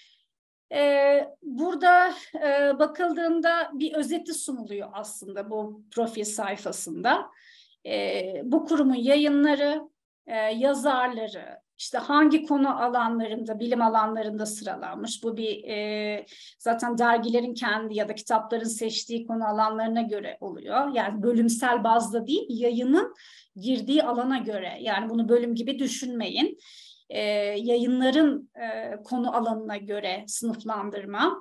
[SPEAKER 1] Burada bakıldığında bir özeti sunuluyor aslında bu profil sayfasında. Bu kurumun yayınları, yazarları, işte hangi konu alanlarında, bilim alanlarında sıralanmış. Bu bir zaten dergilerin kendi ya da kitapların seçtiği konu alanlarına göre oluyor. Yani bölümsel bazda değil, yayının girdiği alana göre. Yani bunu bölüm gibi düşünmeyin. Yayınların konu alanına göre sınıflandırma.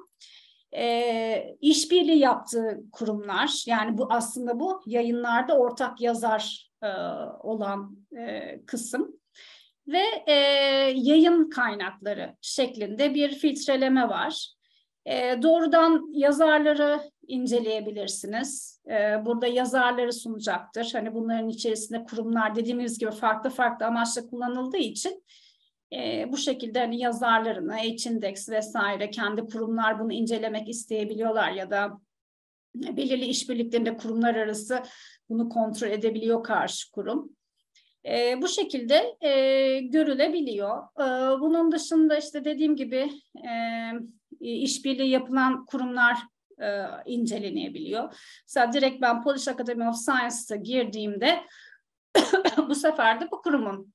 [SPEAKER 1] İşbirliği yaptığı kurumlar, yani bu aslında bu yayınlarda ortak yazar olan kısım ve yayın kaynakları şeklinde bir filtreleme var. Doğrudan yazarları inceleyebilirsiniz. Burada yazarları sunacaktır. Hani bunların içerisinde kurumlar dediğimiz gibi farklı farklı amaçla kullanıldığı için bu şekilde hani yazarlarını, H-index vesaire kendi kurumlar bunu incelemek isteyebiliyorlar ya da belirli işbirliklerinde kurumlar arası bunu kontrol edebiliyor karşı kurum. Bu şekilde görülebiliyor. Bunun dışında işte dediğim gibi işbirliği yapılan kurumlar incelenebiliyor. Mesela direkt ben Polish Academy of Science'a girdiğimde bu sefer de bu kurumun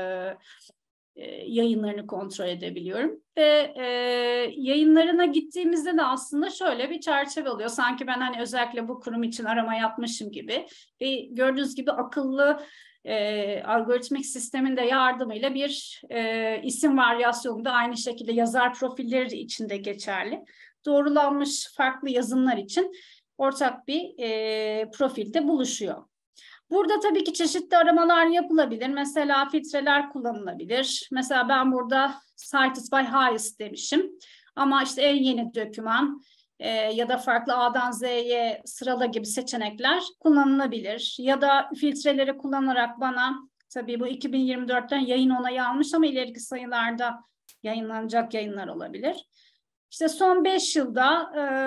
[SPEAKER 1] yayınlarını kontrol edebiliyorum. Ve yayınlarına gittiğimizde de aslında şöyle bir çerçeve oluyor. Sanki ben hani özellikle bu kurum için arama yapmışım gibi. Ve gördüğünüz gibi akıllı algoritmik sistemin de yardımıyla bir isim varyasyonu da aynı şekilde yazar profilleri içinde geçerli. Doğrulanmış farklı yazımlar için ortak bir profilde buluşuyor. Burada tabii ki çeşitli aramalar yapılabilir. Mesela filtreler kullanılabilir. Mesela ben burada cited by highest demişim. Ama işte en yeni doküman ya da farklı A'dan Z'ye sırala gibi seçenekler kullanılabilir. Ya da filtreleri kullanarak bana, tabii bu 2024'ten yayın onayı almış ama ileriki sayılarda yayınlanacak yayınlar olabilir. İşte son 5 yılda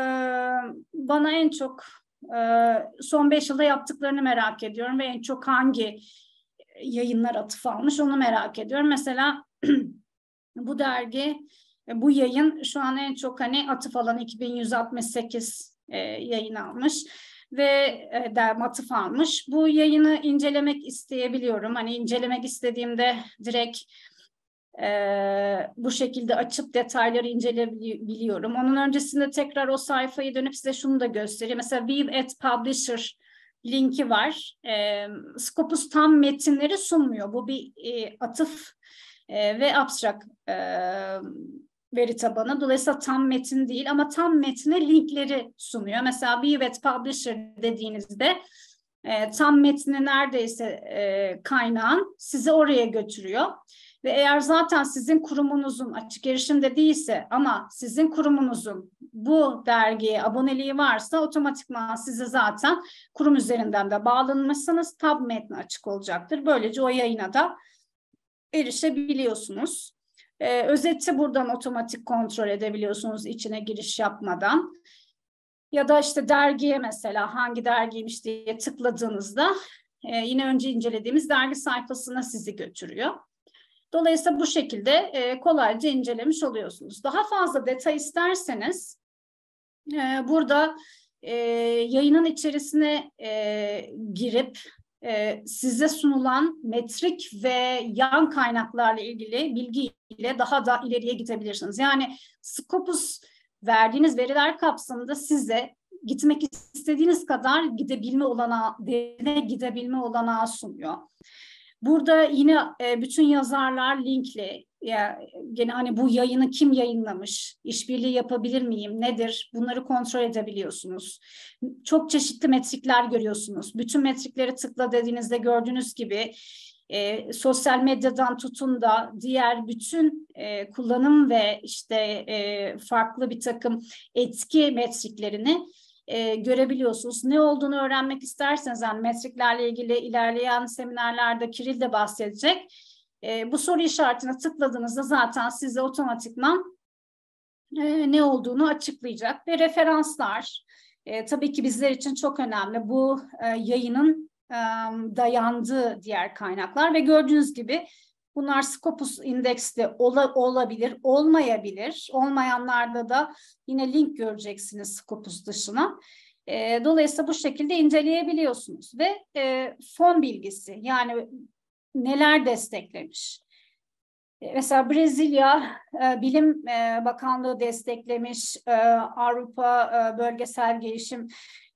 [SPEAKER 1] bana en çok son 5 yılda yaptıklarını merak ediyorum ve en çok hangi yayınlar atıf almış onu merak ediyorum. Mesela bu dergi, bu yayın şu an en çok hani atıf alan 2168 yayın almış ve atıf almış. Bu yayını incelemek isteyebiliyorum. Hani incelemek istediğimde direkt bu şekilde açıp detayları inceleyebiliyorum. Onun öncesinde tekrar o sayfayı dönüp size şunu da göstereyim. Mesela View at Publisher linki var. Scopus tam metinleri sunmuyor. Bu bir atıf ve abstrak veri tabanı. Dolayısıyla tam metin değil ama tam metne linkleri sunuyor. Mesela Vivet Publisher dediğinizde tam metni neredeyse kaynağın sizi oraya götürüyor. Ve eğer zaten sizin kurumunuzun açık erişimde değilse ama sizin kurumunuzun bu dergiye aboneliği varsa otomatikman size zaten kurum üzerinden de bağlanmışsınız. Tab metni açık olacaktır. Böylece o yayına da erişebiliyorsunuz. Özeti buradan otomatik kontrol edebiliyorsunuz içine giriş yapmadan. Ya da işte dergiye mesela hangi dergiymiş diye tıkladığınızda yine önce incelediğimiz dergi sayfasına sizi götürüyor. Dolayısıyla bu şekilde kolayca incelemiş oluyorsunuz. Daha fazla detay isterseniz burada yayının içerisine girip size sunulan metrik ve yan kaynaklarla ilgili bilgiyle daha da ileriye gidebilirsiniz. Yani Scopus verdiğiniz veriler kapsamında size gitmek istediğiniz kadar derine gidebilme olanağı sunuyor. Burada yine bütün yazarlar linkli. Gene hani bu yayını kim yayınlamış, işbirliği yapabilir miyim, nedir? Bunları kontrol edebiliyorsunuz. Çok çeşitli metrikler görüyorsunuz. Bütün metrikleri tıkla dediğinizde gördüğünüz gibi sosyal medyadan tutun da diğer bütün kullanım ve işte farklı bir takım etki metriklerini görebiliyorsunuz. Ne olduğunu öğrenmek isterseniz yani metriklerle ilgili ilerleyen seminerlerde Kiril de bahsedecek. Bu soru işaretine tıkladığınızda zaten size otomatikman ne olduğunu açıklayacak ve referanslar tabii ki bizler için çok önemli. Bu yayının dayandığı diğer kaynaklar ve gördüğünüz gibi bunlar Scopus indeksli olabilir, olmayabilir. Olmayanlarda da yine link göreceksiniz Scopus dışına. Dolayısıyla bu şekilde inceleyebiliyorsunuz ve fon bilgisi yani neler desteklemiş. Mesela Brezilya Bilim Bakanlığı desteklemiş, Avrupa Bölgesel Gelişim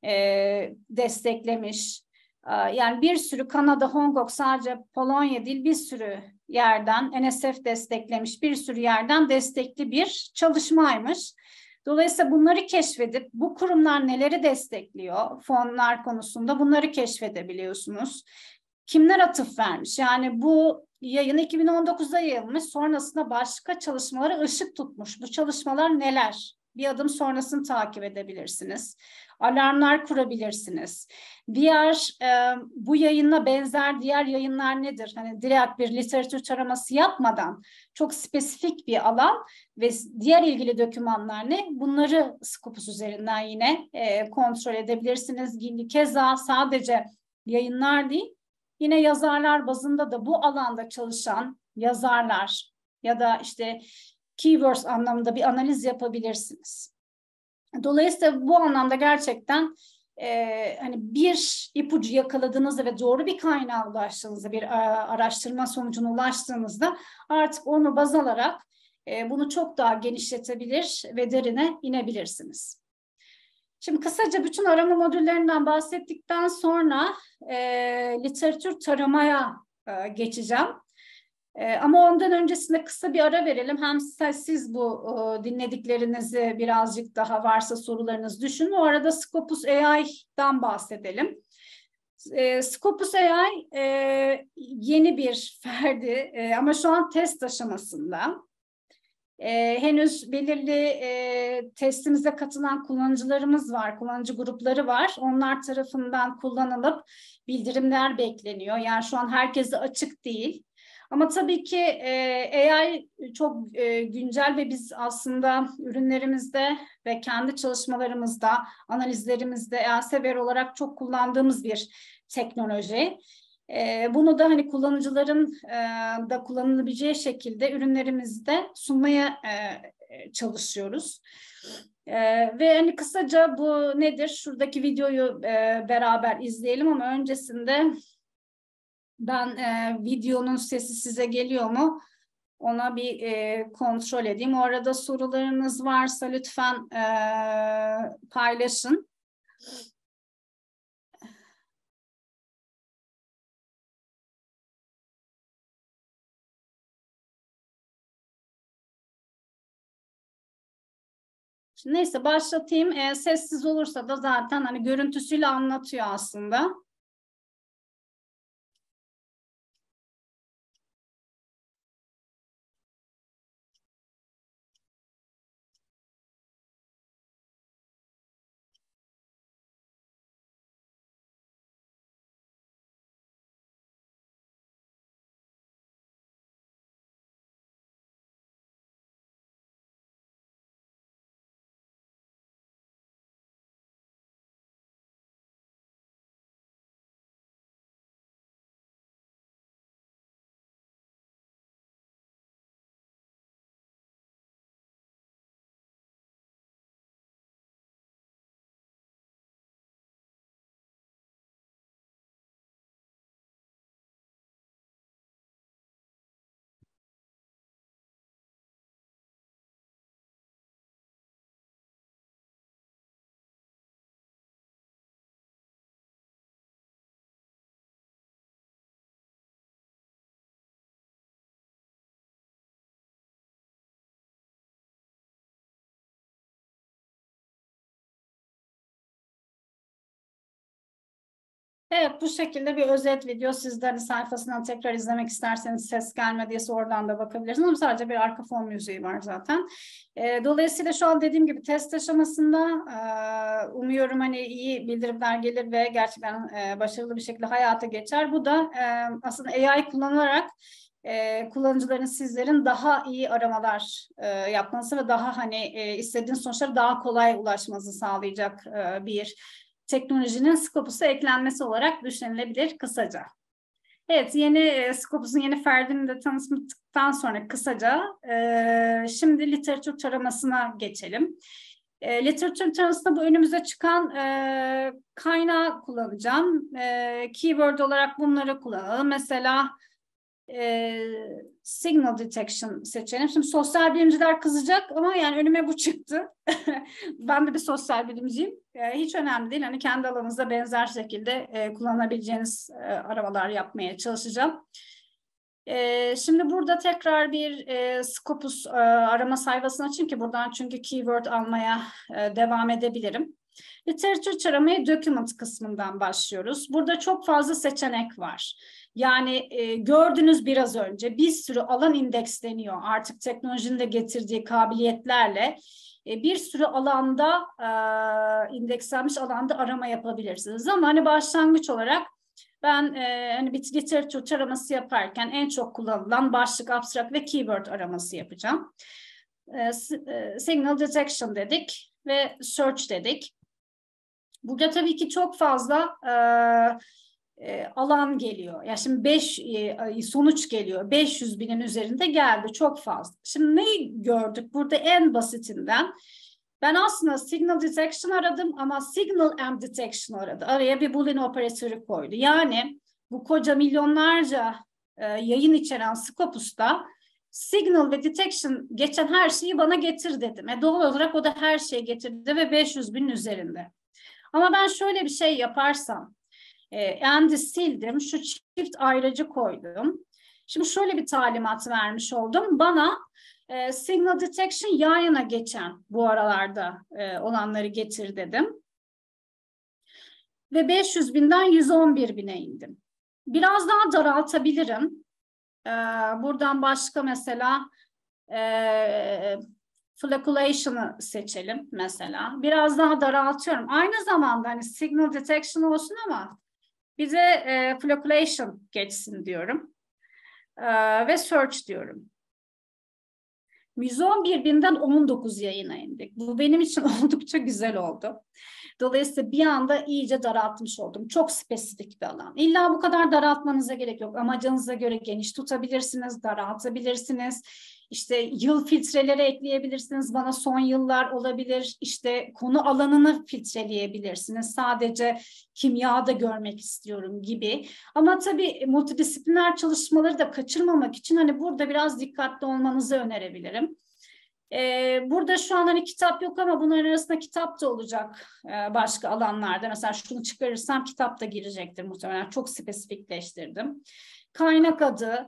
[SPEAKER 1] desteklemiş. Yani bir sürü Kanada, Hong Kong sadece Polonya değil bir sürü yerden NSF desteklemiş bir sürü yerden destekli bir çalışmaymış. Dolayısıyla bunları keşfedip bu kurumlar neleri destekliyor fonlar konusunda bunları keşfedebiliyorsunuz. Kimler atıf vermiş? Yani bu yayın 2019'da yayılmış sonrasında başka çalışmaları ışık tutmuş. Bu çalışmalar neler? Bir adım sonrasını takip edebilirsiniz. Alarmlar kurabilirsiniz. Diğer bu yayınla benzer diğer yayınlar nedir? Hani direkt bir literatür taraması yapmadan çok spesifik bir alan ve diğer ilgili dokümanlar ne? Bunları Scopus üzerinden yine kontrol edebilirsiniz. Keza sadece yayınlar değil, yine yazarlar bazında da bu alanda çalışan yazarlar ya da işte keywords anlamında bir analiz yapabilirsiniz. Dolayısıyla bu anlamda gerçekten hani bir ipucu yakaladığınızda ve doğru bir kaynağa ulaştığınızda, bir araştırma sonucuna ulaştığınızda artık onu baz alarak bunu çok daha genişletebilir ve derine inebilirsiniz. Şimdi kısaca bütün arama modüllerinden bahsettikten sonra literatür taramaya geçeceğim. Ama ondan öncesinde kısa bir ara verelim. Hem siz bu dinlediklerinizi birazcık daha varsa sorularınız düşünün. O arada Scopus AI'dan bahsedelim. Scopus AI yeni bir ferdi ama şu an test aşamasında. Henüz belirli testimize katılan kullanıcılarımız var, kullanıcı grupları var. Onlar tarafından kullanılıp bildirimler bekleniyor. Yani şu an herkese açık değil. Ama tabii ki AI çok güncel ve biz aslında ürünlerimizde ve kendi çalışmalarımızda, analizlerimizde Elsevier olarak çok kullandığımız bir teknoloji. Bunu da hani kullanıcıların da kullanabileceği şekilde ürünlerimizde sunmaya çalışıyoruz. Ve hani kısaca bu nedir? Şuradaki videoyu beraber izleyelim ama öncesinde ben videonun sesi size geliyor mu? Ona bir kontrol edeyim. O arada sorularınız varsa lütfen paylaşın. Şimdi neyse başlatayım. Sessiz olursa da zaten hani görüntüsüyle anlatıyor aslında. Evet, bu şekilde bir özet video. Siz de hani sayfasından tekrar izlemek isterseniz ses gelmediyse oradan da bakabilirsiniz. Ama sadece bir arka fon müziği var zaten. Dolayısıyla şu an dediğim gibi test aşamasında umuyorum hani iyi bildirimler gelir ve gerçekten başarılı bir şekilde hayata geçer. Bu da aslında AI kullanarak kullanıcıların, sizlerin daha iyi aramalar yapması ve daha hani istediğiniz sonuçlara daha kolay ulaşmanızı sağlayacak bir teknolojinin Scopus'a eklenmesi olarak düşünülebilir kısaca. Evet, yeni Scopus'un yeni ferdini de tanıttıktan sonra kısaca şimdi literatür taramasına geçelim. Literatür taramasında bu önümüze çıkan kaynağı kullanacağım. Keyword olarak bunları kullanalım. Mesela signal detection seçelim. Şimdi sosyal bilimciler kızacak ama yani önüme bu çıktı. Ben de bir sosyal bilimciyim. Hiç önemli değil. Hani kendi alanınızda benzer şekilde kullanabileceğiniz aramalar yapmaya çalışacağım. Şimdi burada tekrar bir Scopus arama sayfasını açayım ki buradan çünkü keyword almaya devam edebilirim. Literatür taramaya document kısmından başlıyoruz. Burada çok fazla seçenek var. Yani gördünüz biraz önce bir sürü alan indeksleniyor. Artık teknolojinin de getirdiği kabiliyetlerle bir sürü alanda indekslenmiş alanda arama yapabilirsiniz. Ama hani başlangıç olarak ben hani bir literatür taraması yaparken en çok kullanılan başlık, abstract ve keyword araması yapacağım. Signal detection dedik ve search dedik. Burada tabii ki çok fazla alan geliyor. Yani şimdi sonuç geliyor. 500 binin üzerinde geldi. Çok fazla. Şimdi neyi gördük? Burada en basitinden ben aslında signal detection aradım ama signal and detection aradı. Araya bir boolean operatörü koydu. Yani bu koca milyonlarca yayın içeren Scopus'ta signal ve detection geçen her şeyi bana getir dedim. Doğal olarak o da her şeyi getirdi ve 500 binin üzerinde. Ama ben şöyle bir şey yaparsam, and'i sildim, şu çift ayrıcı koydum. Şimdi şöyle bir talimat vermiş oldum. Bana signal detection yan yana geçen bu aralarda olanları getir dedim. Ve 500 binden 111 bine indim. Biraz daha daraltabilirim. Buradan başka mesela flocculation'ı seçelim mesela. Biraz daha daraltıyorum. Aynı zamanda hani signal detection olsun ama bize flocculation geçsin diyorum. Ve search diyorum. 111 binden 19 yayına indik. Bu benim için oldukça güzel oldu. Dolayısıyla bir anda iyice daraltmış oldum. Çok spesifik bir alan. İlla bu kadar daraltmanıza gerek yok. Amacınıza göre geniş tutabilirsiniz, daraltabilirsiniz. İşte yıl filtreleri ekleyebilirsiniz. Bana son yıllar olabilir. İşte konu alanını filtreleyebilirsiniz. Sadece kimyada görmek istiyorum gibi. Ama tabii multidisipliner çalışmaları da kaçırmamak için hani burada biraz dikkatli olmanızı önerebilirim. Burada şu an hani kitap yok ama bunların arasında kitap da olacak başka alanlarda. Mesela şunu çıkarırsam kitap da girecektir muhtemelen. Çok spesifikleştirdim. Kaynak adı,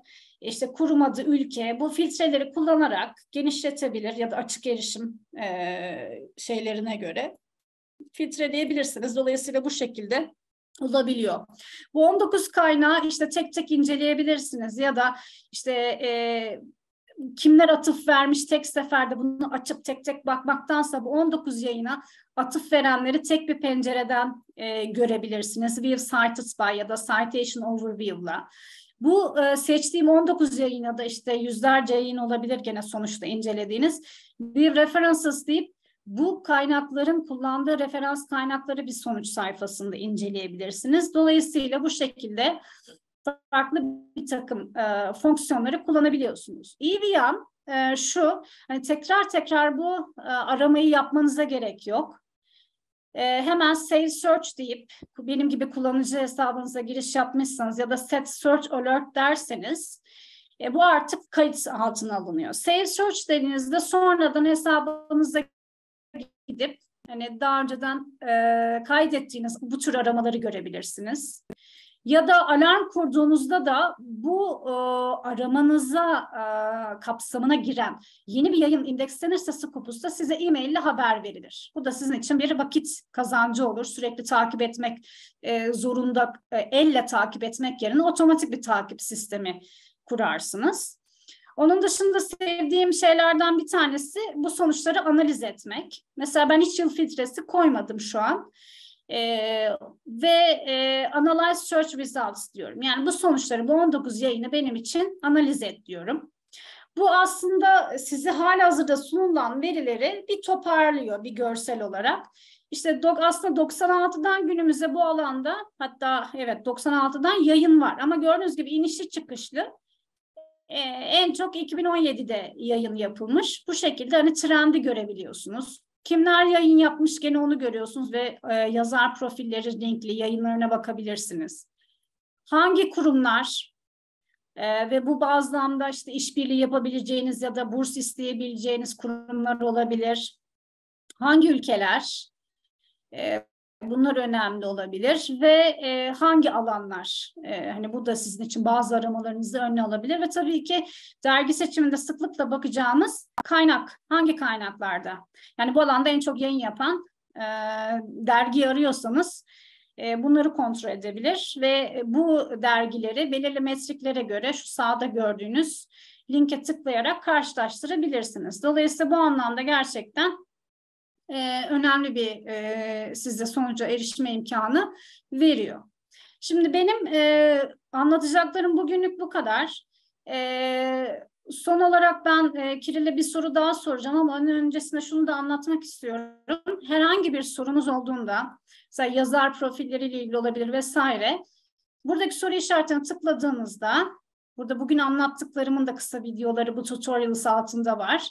[SPEAKER 1] işte kurum adı, ülke, bu filtreleri kullanarak genişletebilir ya da açık erişim şeylerine göre filtreleyebilirsiniz. Dolayısıyla bu şekilde olabiliyor. Bu 19 kaynağı işte tek tek inceleyebilirsiniz ya da işte kimler atıf vermiş tek seferde bunu açıp tek tek bakmaktansa bu 19 yayına atıf verenleri tek bir pencereden görebilirsiniz. View Cited by ya da Citation Overview'la. Bu seçtiğim 19 yayına da işte yüzlerce yayın olabilir gene sonuçta incelediğiniz. Bir references deyip bu kaynakların kullandığı referans kaynakları bir sonuç sayfasında inceleyebilirsiniz. Dolayısıyla bu şekilde farklı bir takım fonksiyonları kullanabiliyorsunuz. İyi bir yan şu, hani tekrar bu aramayı yapmanıza gerek yok. Hemen Save Search deyip benim gibi kullanıcı hesabınıza giriş yapmışsanız ya da Set Search Alert derseniz bu artık kayıt altına alınıyor. Save Search dediğinizde sonradan hesabınıza gidip hani daha önceden kaydettiğiniz bu tür aramaları görebilirsiniz. Ya da alarm kurduğunuzda da bu aramanıza kapsamına giren yeni bir yayın indekslenirse Scopus'ta size e-mail ile haber verilir. Bu da sizin için bir vakit kazancı olur. Sürekli takip etmek zorunda, elle takip etmek yerine otomatik bir takip sistemi kurarsınız. Onun dışında sevdiğim şeylerden bir tanesi bu sonuçları analiz etmek. Mesela ben hiç yıl filtresi koymadım şu an. Analyze Search Results diyorum. Yani bu sonuçları, bu 19 yayını benim için analiz et diyorum. Bu aslında size halihazırda sunulan verileri bir toparlıyor bir görsel olarak. İşte aslında 96'dan günümüze bu alanda, hatta evet 96'dan yayın var ama gördüğünüz gibi inişli çıkışlı. En çok 2017'de yayın yapılmış. Bu şekilde hani trendi görebiliyorsunuz. Kimler yayın yapmış gene onu görüyorsunuz ve yazar profilleri linkli yayınlarına bakabilirsiniz. Hangi kurumlar ve bu bazlamda işte işbirliği yapabileceğiniz ya da burs isteyebileceğiniz kurumlar olabilir. Hangi ülkeler? Bunlar önemli olabilir ve hangi alanlar, hani bu da sizin için bazı aramalarınızı önüne alabilir ve tabii ki dergi seçiminde sıklıkla bakacağımız kaynak, hangi kaynaklarda? Yani bu alanda en çok yayın yapan dergiyi arıyorsanız bunları kontrol edebilir ve bu dergileri belirli metriklere göre şu sağda gördüğünüz linke tıklayarak karşılaştırabilirsiniz. Dolayısıyla bu anlamda gerçekten önemli bir size sonuca erişme imkanı veriyor. Şimdi benim anlatacaklarım bugünlük bu kadar. Son olarak ben Kiril'e bir soru daha soracağım ama onun öncesinde şunu da anlatmak istiyorum. Herhangi bir sorunuz olduğunda, mesela yazar profilleriyle ilgili olabilir vesaire, buradaki soru işaretine tıkladığınızda, burada bugün anlattıklarımın da kısa videoları bu tutorials altında var.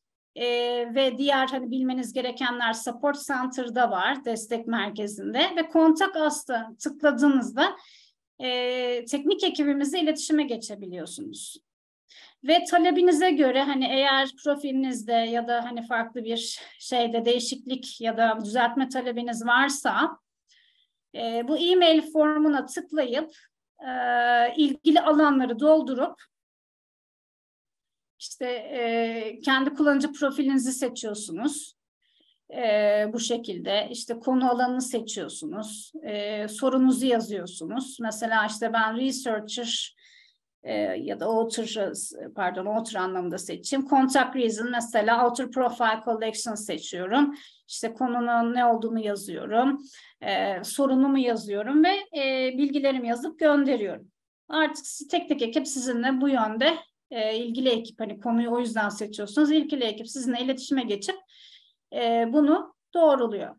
[SPEAKER 1] Ve diğer hani bilmeniz gerekenler Support Center'da var, destek merkezinde ve Kontak Us'ta tıkladığınızda teknik ekibimizle iletişime geçebiliyorsunuz. Ve talebinize göre hani eğer profilinizde ya da hani farklı bir şeyde değişiklik ya da düzeltme talebiniz varsa bu e-mail formuna tıklayıp ilgili alanları doldurup İşte kendi kullanıcı profilinizi seçiyorsunuz. Bu şekilde işte konu alanını seçiyorsunuz. Sorunuzu yazıyorsunuz. Mesela işte ben researcher ya da author anlamında seçeyim. Contact reason mesela author profile collection seçiyorum. İşte konunun ne olduğunu yazıyorum. Sorunumu yazıyorum ve bilgilerimi yazıp gönderiyorum. Artık tek tek ekip sizinle bu yönde ilgili ekip, hani konuyu o yüzden seçiyorsunuz. İlgili ekip sizinle iletişime geçip bunu doğruluyor.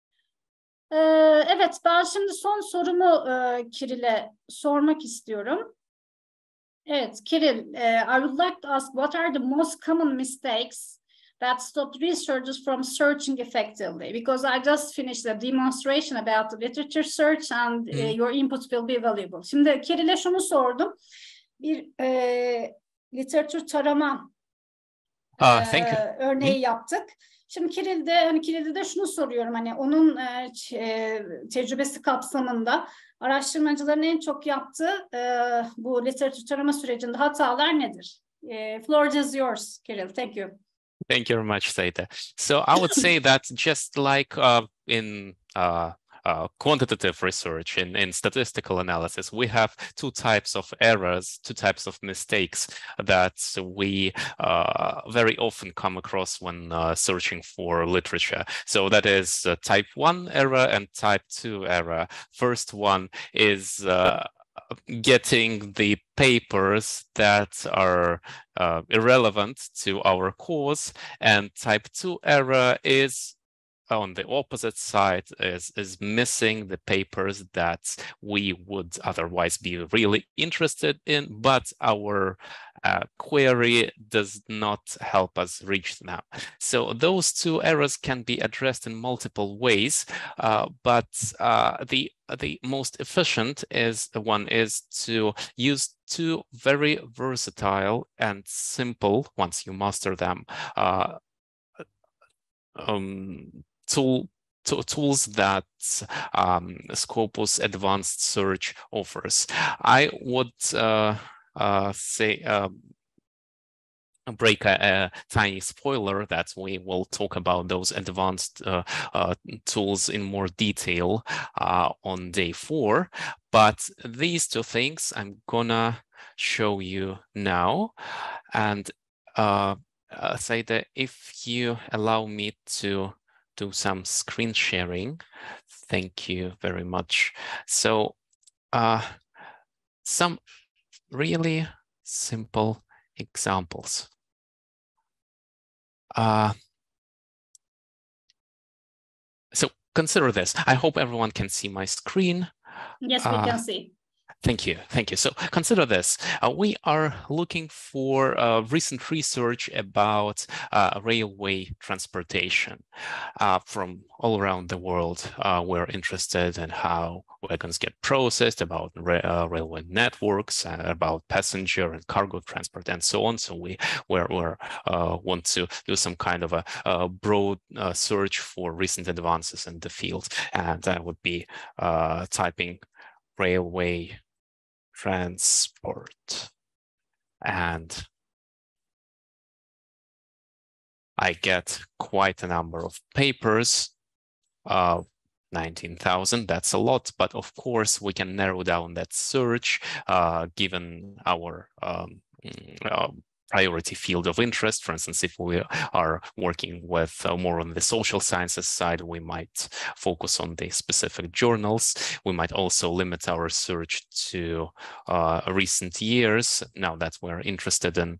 [SPEAKER 1] Evet, ben şimdi son sorumu Kiril'e sormak istiyorum. Evet, Kiril, I would like to ask what are the most common mistakes that stopped researchers from searching effectively? Because I just finished a demonstration about the literature search and your input will be valuable. Şimdi Kiril'e şunu sordum. Bir literatür tarama örneği yaptık. Şimdi Kiril'de şunu soruyorum, hani onun tecrübesi kapsamında araştırmacıların en çok yaptığı bu literatür tarama sürecinde hatalar nedir? Floor is yours, Kirill. Thank you.
[SPEAKER 2] Thank you very much, Saida. So I would say that just like in quantitative research, in statistical analysis, we have two types of errors, two types of mistakes that we very often come across when searching for literature. So that is type 1 error and type 2 error. First one is getting the papers that are irrelevant to our course, and type 2 error is on the opposite side, is missing the papers that we would otherwise be really interested in, but our query does not help us reach them. So those two errors can be addressed in multiple ways, but the most efficient one is to use two very versatile and simple, once you master them, tools that Scopus Advanced Search offers. I would say break a tiny spoiler that we will talk about those advanced tools in more detail on day 4. But these two things I'm gonna show you now. And Saida, if you allow me to do some screen sharing. Thank you very much. So some really simple examples. So consider this. I hope everyone can see my screen.
[SPEAKER 1] Yes, we can see.
[SPEAKER 2] Thank you. Thank you. So consider this. We are looking for recent research about railway transportation from all around the world. We're interested in how wagons get processed, about railway networks, about passenger and cargo transport, and so on. So we want to do some kind of a broad search for recent advances in the field. And I would be typing railway transport, and I get quite a number of papers. 19,000, that's a lot, but of course we can narrow down that search given our priority field of interest. For instance, if we are working with more on the social sciences side, we might focus on the specific journals. We might also limit our search to recent years, now that we're interested in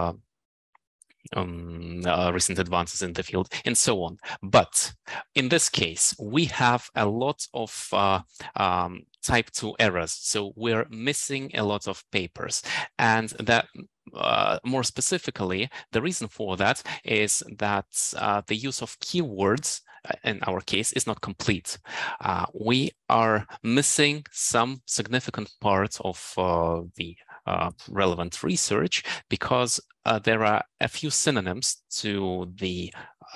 [SPEAKER 2] recent advances in the field, and so on. But in this case, we have a lot of type 2 errors. So we're missing a lot of papers. And that more specifically, the reason for that is that the use of keywords in our case is not complete. We are missing some significant parts of the relevant research because there are a few synonyms to the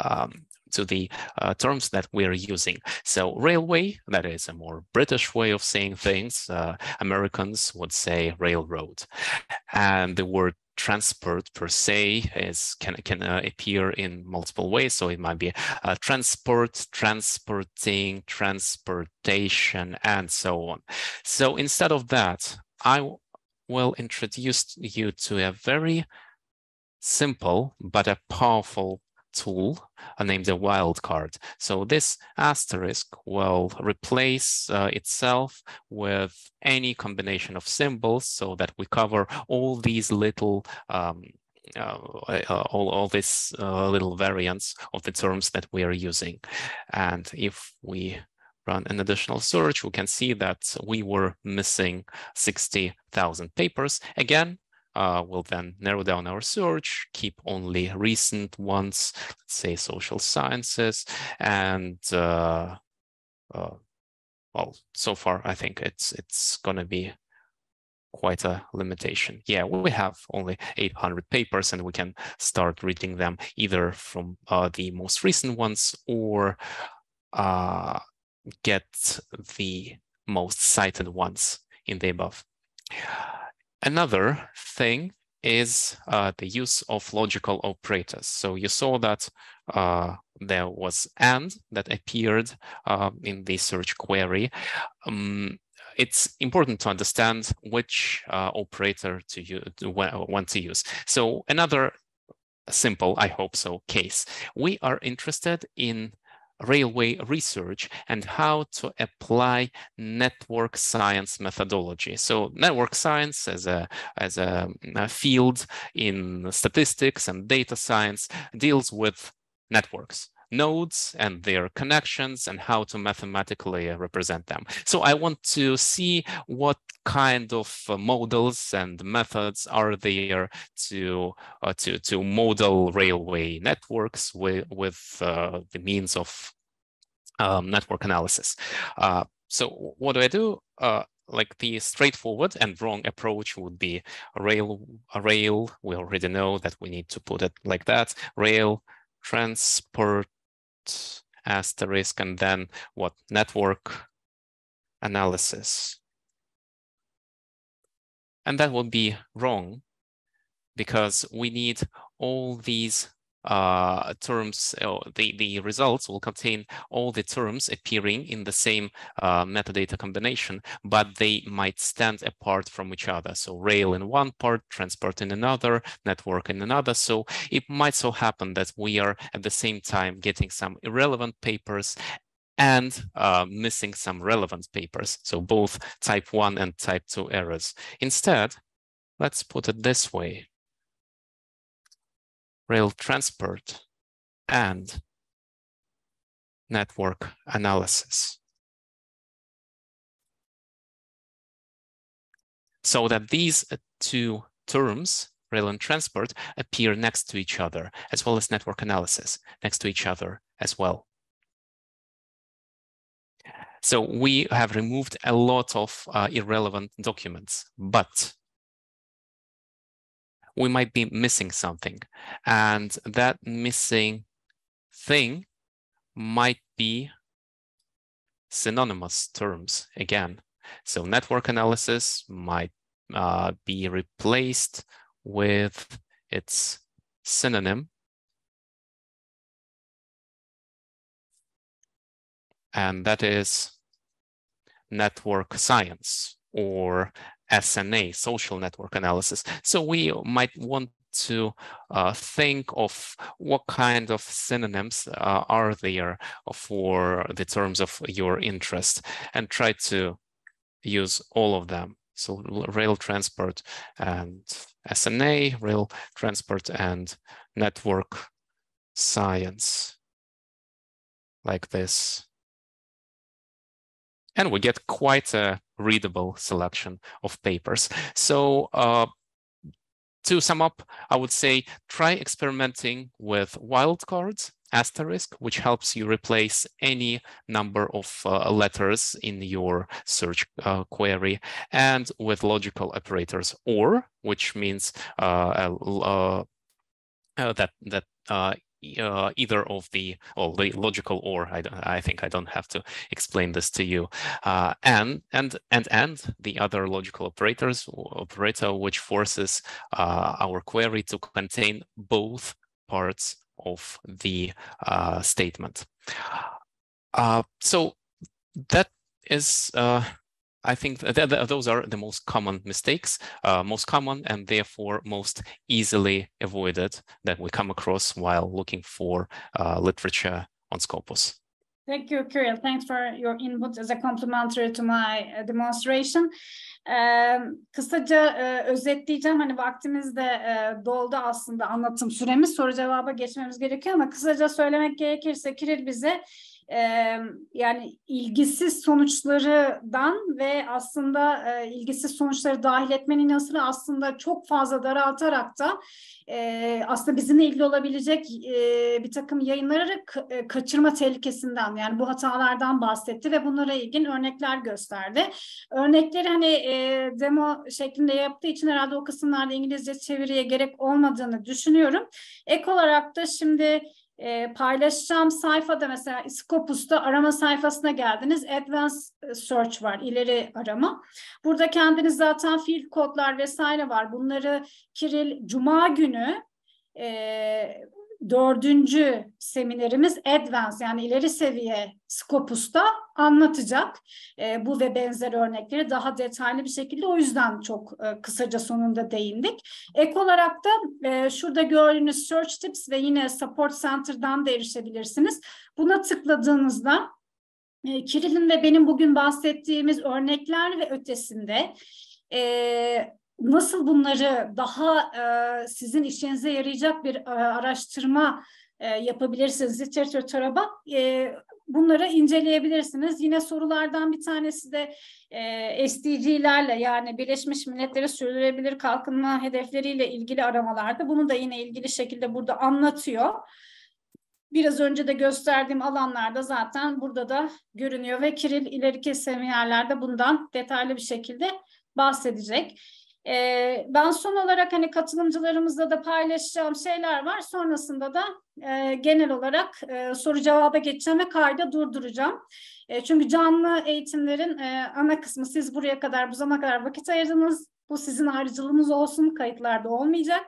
[SPEAKER 2] terms that we're using. So railway, that is a more British way of saying things. Americans would say railroad. And the word transport per se can appear in multiple ways. So it might be transport, transporting, transportation, and so on. So instead of that, I will introduce you to a very simple but a powerful tool named a wildcard. So this asterisk will replace itself with any combination of symbols so that we cover all these little all these little variants of the terms that we are using. And if we run an additional search, we can see that we were missing 60,000 papers. Again, we'll then narrow down our search, keep only recent ones, let's say social sciences, and well, so far I think it's going to be quite a limitation. Yeah, we have only 800 papers, and we can start reading them either from the most recent ones or get the most cited ones in the above. Another thing is the use of logical operators. So you saw that there was AND that appeared in the search query. It's important to understand which operator want to use. So another simple, I hope so, case. We are interested in railway research and how to apply network science methodology. So network science as a field in statistics and data science deals with networks, nodes and their connections, and how to mathematically represent them. So I want to see what kind of models and methods are there to model railway networks with the means of network analysis. So what do? Like the straightforward and wrong approach would be a rail. We already know that we need to put it like that. Rail transport asterisk, and then what? Network analysis. And that would be wrong because we need all these terms. The results will contain all the terms appearing in the same metadata combination, but they might stand apart from each other. So rail in one part, transport in another, network in another. So it might so happen that we are at the same time getting some irrelevant papers and missing some relevant papers. So both type 1 and type 2 errors. Instead, let's put it this way. Rail transport and network analysis. So that these two terms, rail and transport, appear next to each other, as well as network analysis next to each other as well. So we have removed a lot of irrelevant documents, but we might be missing something, and that missing thing might be synonymous terms again. So network analysis might be replaced with its synonym, and that is network science, or SNA, social network analysis. So we might want to think of what kind of synonyms are there for the terms of your interest, and try to use all of them. So rail transport and SNA, rail transport and network science, like this. And we get quite a readable selection of papers. So to sum up, I would say try experimenting with wildcards, asterisk, which helps you replace any number of letters in your search query, and with logical operators, or, which means either of the logical or, I think I don't have to explain this to you, and the other logical operator which forces our query to contain both parts of the statement. So that is I think those are the most common mistakes, most common and therefore most easily avoided that we come across while looking for literature on Scopus.
[SPEAKER 1] Thank you, Kirill. Thanks for your input as a complementary to my demonstration. Kısaca özetleyeceğim. Hani vaktimiz de doldu aslında, anlatım süremiz. Soru cevaba geçmemiz gerekiyor ama kısaca söylemek gerekirse Kirill bize yani ilgisiz sonuçlardan ve aslında ilgisiz sonuçları dahil etmenin yanı sıra aslında çok fazla daraltarak da aslında bizimle ilgili olabilecek bir takım yayınları kaçırma tehlikesinden, yani bu hatalardan bahsetti ve bunlara ilgin örnekler gösterdi. Örnekleri hani demo şeklinde yaptığı için herhalde o kısımlarda İngilizce çeviriye gerek olmadığını düşünüyorum. Ek olarak da şimdi paylaşacağım sayfada mesela Scopus'ta arama sayfasına geldiniz. Advanced Search var, ileri arama. Burada kendiniz zaten field kodlar vesaire var. Bunları Kiril Cuma günü 4. seminerimiz Advanced, yani ileri seviye Scopus'ta anlatacak. Bu ve benzer örnekleri daha detaylı bir şekilde, o yüzden çok kısaca sonunda değindik. Ek olarak da şurada gördüğünüz Search Tips ve yine Support Center'dan da erişebilirsiniz. Buna tıkladığınızda Kiril'in ve benim bugün bahsettiğimiz örnekler ve ötesinde nasıl bunları daha sizin işinize yarayacak bir araştırma yapabilirsiniz, literatür tarama, bunları inceleyebilirsiniz. Yine sorulardan bir tanesi de SDG'lerle, yani Birleşmiş Milletler'in sürdürülebilir kalkınma hedefleriyle ilgili aramalarda. Bunu da yine ilgili şekilde burada anlatıyor. Biraz önce de gösterdiğim alanlarda zaten burada da görünüyor ve Kiril ileriki seminerlerde bundan detaylı bir şekilde bahsedecek. Ben son olarak hani katılımcılarımızla da paylaşacağım şeyler var. Sonrasında da genel olarak soru cevaba geçeceğim ve kaydı durduracağım. Çünkü canlı eğitimlerin ana kısmı, siz buraya kadar, bu zamana kadar vakit ayırdınız. Bu sizin ayrıcalığınız olsun, kayıtlarda olmayacak.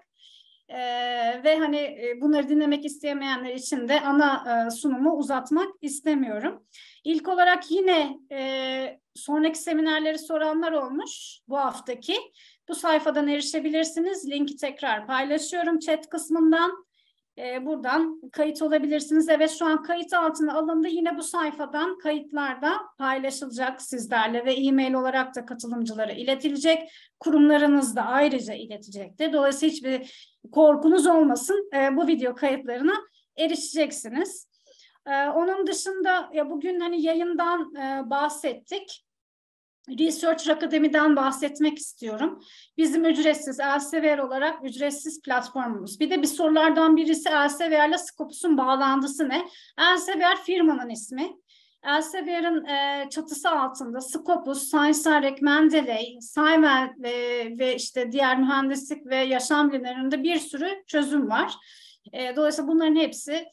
[SPEAKER 1] Ve hani bunları dinlemek istemeyenler için de ana sunumu uzatmak istemiyorum. İlk olarak yine sonraki seminerleri soranlar olmuş bu haftaki. Bu sayfadan erişebilirsiniz. Linki tekrar paylaşıyorum chat kısmından. Buradan kayıt olabilirsiniz. Evet, şu an kayıt altına alındı. Yine bu sayfadan kayıtlarda paylaşılacak sizlerle ve e-mail olarak da katılımcılara iletilecek. Kurumlarınız da ayrıca iletecektir. Dolayısıyla hiçbir korkunuz olmasın. Bu video kayıtlarına erişeceksiniz. Onun dışında ya bugün hani yayından bahsettik. Researcher Akademi'den bahsetmek istiyorum. Bizim ücretsiz, Elsevier olarak ücretsiz platformumuz. Bir de bir sorulardan birisi Elsevier ile Scopus'un bağlantısı ne? Elsevier firmanın ismi. Elsevier'in çatısı altında Scopus, Science, Mendeley, Simon ve işte diğer mühendislik ve yaşam bilimlerinde bir sürü çözüm var. Dolayısıyla bunların hepsi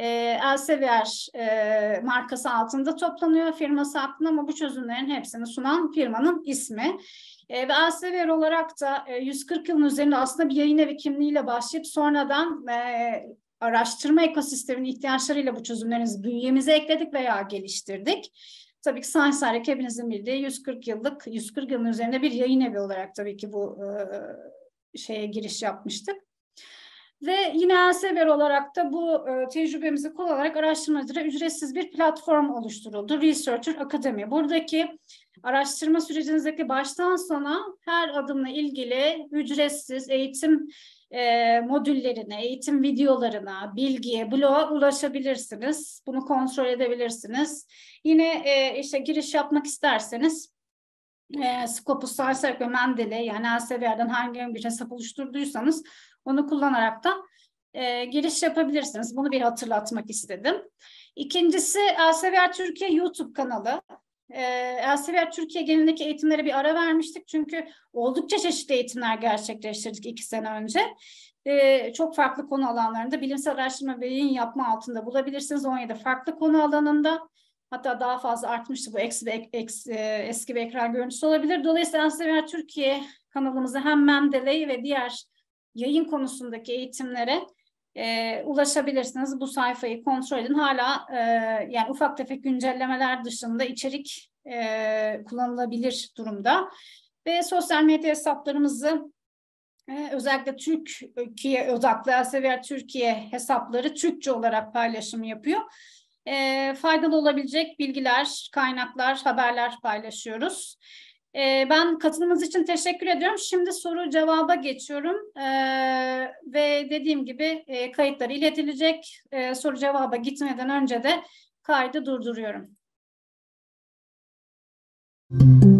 [SPEAKER 1] Elsevier markası altında toplanıyor, firması altında, ama bu çözümlerin hepsini sunan firmanın ismi. Ve Elsevier olarak da 140 yılın üzerinde aslında bir yayın evi kimliğiyle başlayıp sonradan araştırma ekosisteminin ihtiyaçlarıyla bu çözümlerimizi bünyemize ekledik veya geliştirdik. Tabii ki Science Direct hepinizin bildiği 140 yılın üzerinde bir yayın evi olarak tabii ki bu şeye giriş yapmıştık. Ve yine Elsevier olarak da bu tecrübemizi kullanarak araştırmacılara ücretsiz bir platform oluşturuldu. Researcher Akademi. Buradaki araştırma sürecinizdeki baştan sona her adımla ilgili ücretsiz eğitim modüllerine, eğitim videolarına, bilgiye, bloğa ulaşabilirsiniz. Bunu kontrol edebilirsiniz. Yine işte giriş yapmak isterseniz Scopus, Science ve Mendeley, yani Elsevier'den hangi bir hesap oluşturduysanız onu kullanarak da giriş yapabilirsiniz. Bunu bir hatırlatmak istedim. İkincisi, Elsevier Türkiye YouTube kanalı. Elsevier Türkiye genelindeki eğitimlere bir ara vermiştik. Çünkü oldukça çeşitli eğitimler gerçekleştirdik 2 sene önce. Çok farklı konu alanlarında bilimsel araştırma ve yayın yapma altında bulabilirsiniz. 17 farklı konu alanında. Hatta daha fazla artmıştı, bu eski bir ekran görüntüsü olabilir. Dolayısıyla Elsevier Türkiye kanalımıza hem Mendeley ve diğer yayın konusundaki eğitimlere ulaşabilirsiniz. Bu sayfayı kontrol edin. Hala yani ufak tefek güncellemeler dışında içerik kullanılabilir durumda. Ve sosyal medya hesaplarımızı özellikle Türkiye odaklı Elsevier Türkiye hesapları Türkçe olarak paylaşım yapıyor. Faydalı olabilecek bilgiler, kaynaklar, haberler paylaşıyoruz. Ben katılımınız için teşekkür ediyorum. Şimdi soru cevaba geçiyorum. Ve dediğim gibi kayıtlar iletilecek. Soru cevaba gitmeden önce de Kaydı durduruyorum.